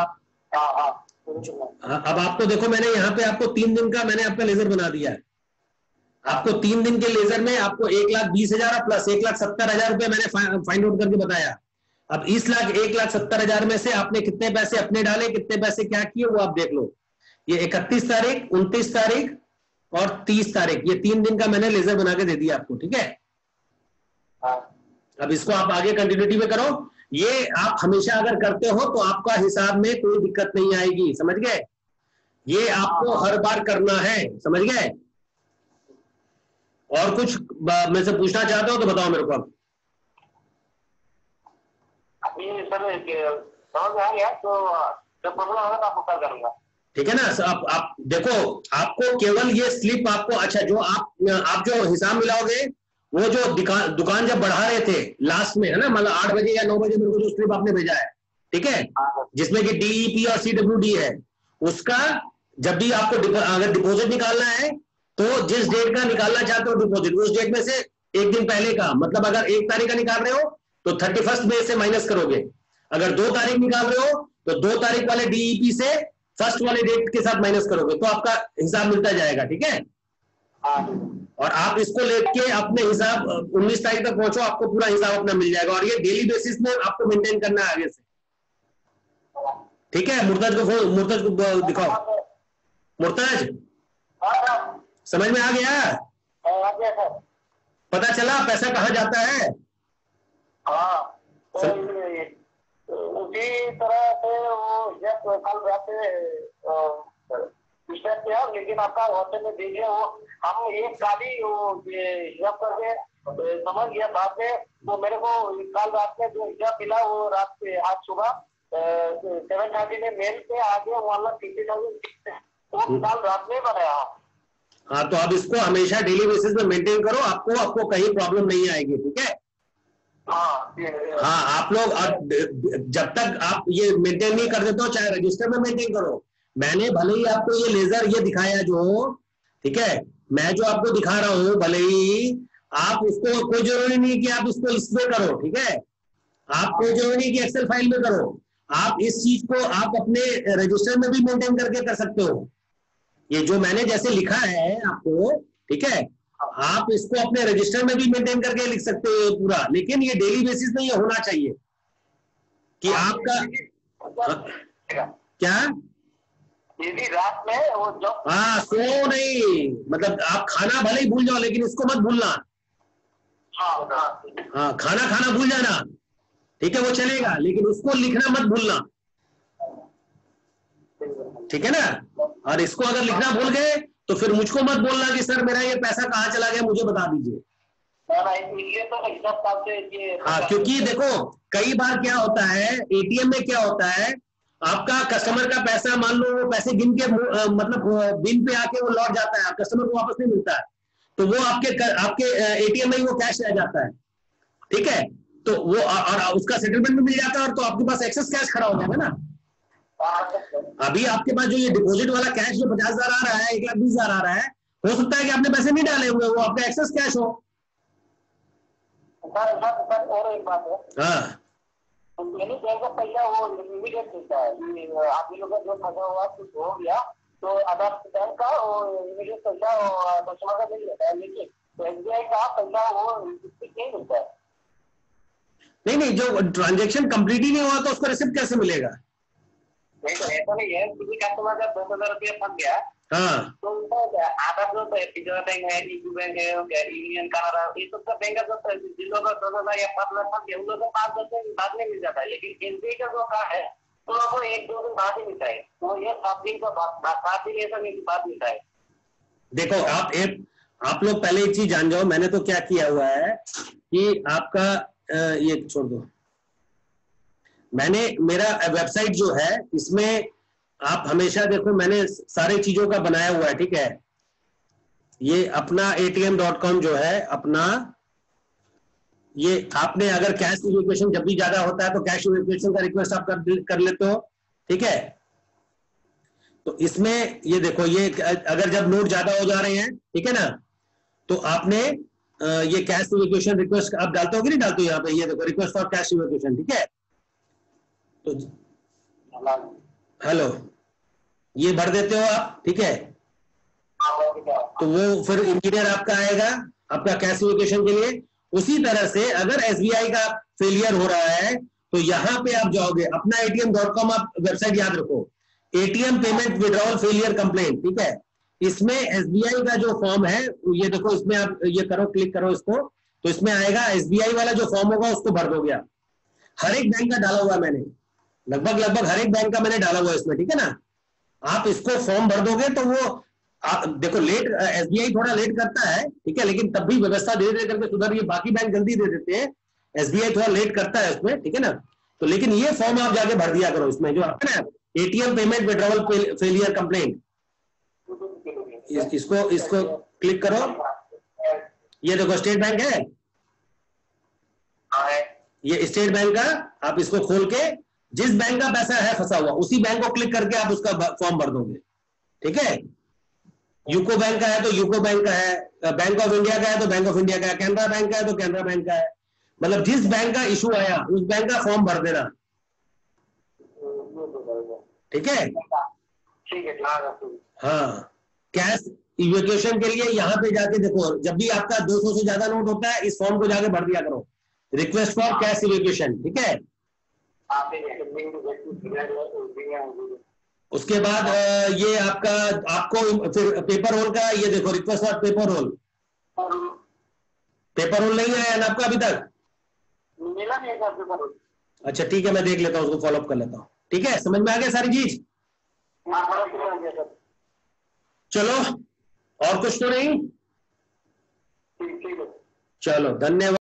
अब आपको देखो मैंने यहाँ पे आपको तीन दिन का मैंने आपका लेजर बना दिया है। आपको तीन दिन के लेजर में आपको एक लाख बीस हजार प्लस एक लाख सत्तर हजार रुपए मैंने फाइंड आउट करके बताया। अब इस लाख एक लाख सत्तर हजार में से आपने कितने पैसे अपने डाले, कितने पैसे क्या किए वो आप देख लो। ये इकतीस तारीख, उनतीस तारीख और तीस तारीख, ये तीन दिन का मैंने लेजर बना के दे दिया आपको, ठीक है। अब इसको आप आगे कंटिन्यूटी में करो। ये आप हमेशा अगर करते हो तो आपका हिसाब में कोई दिक्कत नहीं आएगी, समझ गए। ये आपको हर बार करना है, समझ गए। और कुछ मैं से पूछना चाहता हूं तो बताओ मेरे को। अब समझ आ गया तो जब प्रॉब्लम होगा तो आपको कॉल करूंगा, ठीक है ना। आप आप देखो, आपको केवल ये स्लिप आपको, अच्छा जो आप आप जो हिसाब मिलाओगे वो जो दुकान दुकान जब बढ़ा रहे थे लास्ट में, है ना, मतलब आठ बजे या नौ बजे मेरे को जो स्लिप आपने भेजा है, ठीक है, जिसमें कि डीईपी और सीडब्ल्यूडी है, उसका जब भी आपको अगर डिपॉजिट निकालना है तो जिस डेट का निकालना चाहते हो डिपॉजिट, उस डेट में से एक दिन पहले का, मतलब अगर एक तारीख का निकाल रहे हो तो थर्टी फर्स्ट में से माइनस करोगे। अगर दो तारीख निकाल रहे हो तो दो तारीख वाले डीईपी से फर्स्ट वाले डेट के साथ माइनस करोगे, तो आपका हिसाब मिलता जाएगा, ठीक है। और आप इसको लेके अपने हिसाब उन्नीस तारीख तक पहुंचो, आपको पूरा हिसाब अपना मिल जाएगा। और ये डेली बेसिस में आपको मेंटेन करना है आगे से, ठीक है। मुर्तज को फोन, मुर्तज को दिखाओ। मुर्तज समझ में आ गया? पता चला पैसा कहाँ जाता है? हाँ, तो उसी तरह से वो जब कल रात लेकिन आपका व्हाट्सएप में भेजिए, वो हम एक गाड़ी वो हिसाब करके समझ गया बात में। तो मेरे को कल रात में जो हिसाब मिला वो रात पे आज सुबह सेवन थर्टी में मेल पे आ गया वन लाख फिफ्टी थाउजेंड, वो कल रात में बनाया। हाँ, तो आप इसको हमेशा डेली बेसिस में मेंटेन करो, आपको आपको कहीं प्रॉब्लम नहीं आएगी, ठीक है। हाँ, हाँ, आप लोग जब तक आप ये मेंटेन नहीं कर देते हो, चाहे रजिस्टर में मेंटेन करो। मैंने भले ही आपको ये लेजर ये दिखाया जो, ठीक है, मैं जो आपको दिखा रहा हूं, भले ही आप उसको कोई जरूरी नहीं कि आप इसको इसमें करो, ठीक है। आप कोई जरूरी नहीं कि एक्सेल फाइल में करो, आप इस चीज को आप अपने रजिस्टर में भी मेंटेन करके कर सकते हो। ये जो मैंने जैसे लिखा है आपको, ठीक है, आप इसको अपने रजिस्टर में भी मेंटेन करके लिख सकते हो पूरा, लेकिन ये डेली बेसिस में ये होना चाहिए कि आपका क्या? ये भी रात में वो जो हाँ, सो नहीं, मतलब आप खाना भले ही भूल जाओ लेकिन इसको मत भूलना। हाँ हाँ, खाना खाना भूल जाना, ठीक है, वो चलेगा, लेकिन उसको लिखना मत भूलना, ठीक है ना। और इसको अगर लिखना भूल गए तो फिर मुझको मत बोलना कि सर मेरा ये पैसा कहाँ चला गया, मुझे बता दीजिए। ये तो हिसाब साल से ये हाँ, क्योंकि देखो कई बार क्या होता है, एटीएम में क्या होता है, आपका कस्टमर का पैसा मान लो वो पैसे गिन के आ, मतलब बिल पे आके वो लौट जाता है, कस्टमर को वापस नहीं मिलता है, तो वो आपके आपके एटीएम में ही वो कैश रह जाता है, ठीक है, तो वो और उसका सेटलमेंट भी मिल जाता है, और तो आपके पास एक्सेस कैश खड़ा हो जाएगा ना। अभी आपके पास जो ये डिपॉजिट वाला कैश जो पचास हजार आ रहा है, एक लाख बीस हजार आ रहा है, हो सकता है कि आपने पैसे नहीं डाले हुए, वो आपका एक्सेस कैश हो। और एक बात है, हाँ, यानी बैंक का पैसा वो इमीडिएट मिलता है, आप लोग का जो फंसा हुआ कुछ हो गया तो अगर बैंक का वो इमीडिएट पैसा कस्टमर का मिल जाता है, लेकिन एसबीआई का पैसा वो नहीं मिलता है। नहीं नहीं, जो ट्रांजेक्शन कंप्लीट ही नहीं हुआ तो उसको रिसिप्ट कैसे मिलेगा? नहीं तो ऐसा नहीं है, किसी कस्टमर का दस हजार रुपया फंस गया, हाँ, तो उनका आधा जो रिजर्व बैंक है, यूको बैंक है, यूनियन कनाडा, ये सब का बैंक का जिन लोगों का दस हजार या पांच हजार फंस गया, उन लोगों को पांच दस दिन बाद में मिल जाता है, लेकिन एसबीआई का जो का है तो आपको एक दो दिन बाद ही मिलता है, तो ये सात दिन का बाद, सात दिन ऐसा नहीं बाद मिलता है। देखो आप एक आप लोग पहले एक चीज जान जाओ, मैंने तो क्या किया हुआ है कि आपका ये छोड़ दो, मैंने मेरा वेबसाइट जो है इसमें आप हमेशा देखो मैंने सारे चीजों का बनाया हुआ है, ठीक है, ये अपना एटीएम डॉट कॉम जो है अपना, ये आपने अगर कैश इवैक्यूएशन जब भी ज्यादा होता है तो कैश इवैक्यूएशन का रिक्वेस्ट आप कर, कर लेते हो, ठीक है, तो इसमें ये देखो ये अगर जब नोट ज्यादा हो जा रहे हैं, ठीक है ना, तो आपने ये कैश इवैक्यूएशन रिक्वेस्ट आप डालते हो कि नहीं डालते हो, यहाँ पे ये देखो रिक्वेस्ट फॉर कैश इवैक्यूएशन, ठीक है, तो हेलो ये भर देते हो आप, ठीक है, तो वो फिर इंजीनियर आपका आएगा आपका कैश इवैक्यूएशन के लिए। उसी तरह से अगर एसबीआई का फेलियर हो रहा है तो यहाँ पे आप जाओगे अपना एटीएम डॉट कॉम, आप वेबसाइट याद रखो, ATM payment withdrawal failure complaint, ठीक है, इसमें एसबीआई का जो फॉर्म है ये देखो, इसमें आप ये करो, क्लिक करो इसको, तो इसमें आएगा एसबीआई वाला जो फॉर्म होगा उसको भर दोगे आप, हर एक बैंक का डाला हुआ है मैंने, लगभग लगभग हर एक बैंक का मैंने डाला हुआ है इसमें, ठीक है ना, आप इसको फॉर्म भर दोगे तो वो आप देखो लेट एसबीआई थोड़ा लेट करता है, ठीक है, लेकिन तब भी व्यवस्था धीरे धीरे करके सुधर रही है, बाकी बैंक जल्दी दे देते हैं, एसबीआई थोड़ा लेट करता है उसमें, ठीक है ना, तो लेकिन ये फॉर्म आप जाके भर दिया करो इसमें जो है ना ATM payment withdrawal failure complaint, इस, इसको इसको क्लिक करो, ये देखो स्टेट बैंक है, ये स्टेट बैंक का, आप इसको खोल के जिस बैंक का पैसा है फंसा हुआ उसी बैंक को क्लिक करके आप उसका फॉर्म भर दोगे, ठीक है, यूको बैंक का है तो यूको बैंक का है, बैंक ऑफ इंडिया का है तो बैंक ऑफ इंडिया का है, कैनरा बैंक का है तो कैनरा बैंक का है, मतलब जिस बैंक का इशू आया उस बैंक का फॉर्म भर देना, ठीक है, ठीक है, हाँ, कैश इवैक्यूएशन के लिए यहाँ पे जाके देखो, जब भी आपका दो सौ से ज्यादा नोट होता है इस फॉर्म को जाके भर दिया करो, रिक्वेस्ट फॉर कैश इवैक्यूएशन, ठीक है, उसके बाद ये आपका आपको फिर पेपर रोल का ये देखो request for paper roll, paper roll नहीं आया ना आपका अभी तक? मिला नहीं था पेपर रोल। अच्छा ठीक है, मैं देख लेता हूँ, उसको फॉलो अप कर लेता हूँ, ठीक है, समझ में आ गया सारी चीज? चलो और कुछ तो नहीं, चलो धन्यवाद।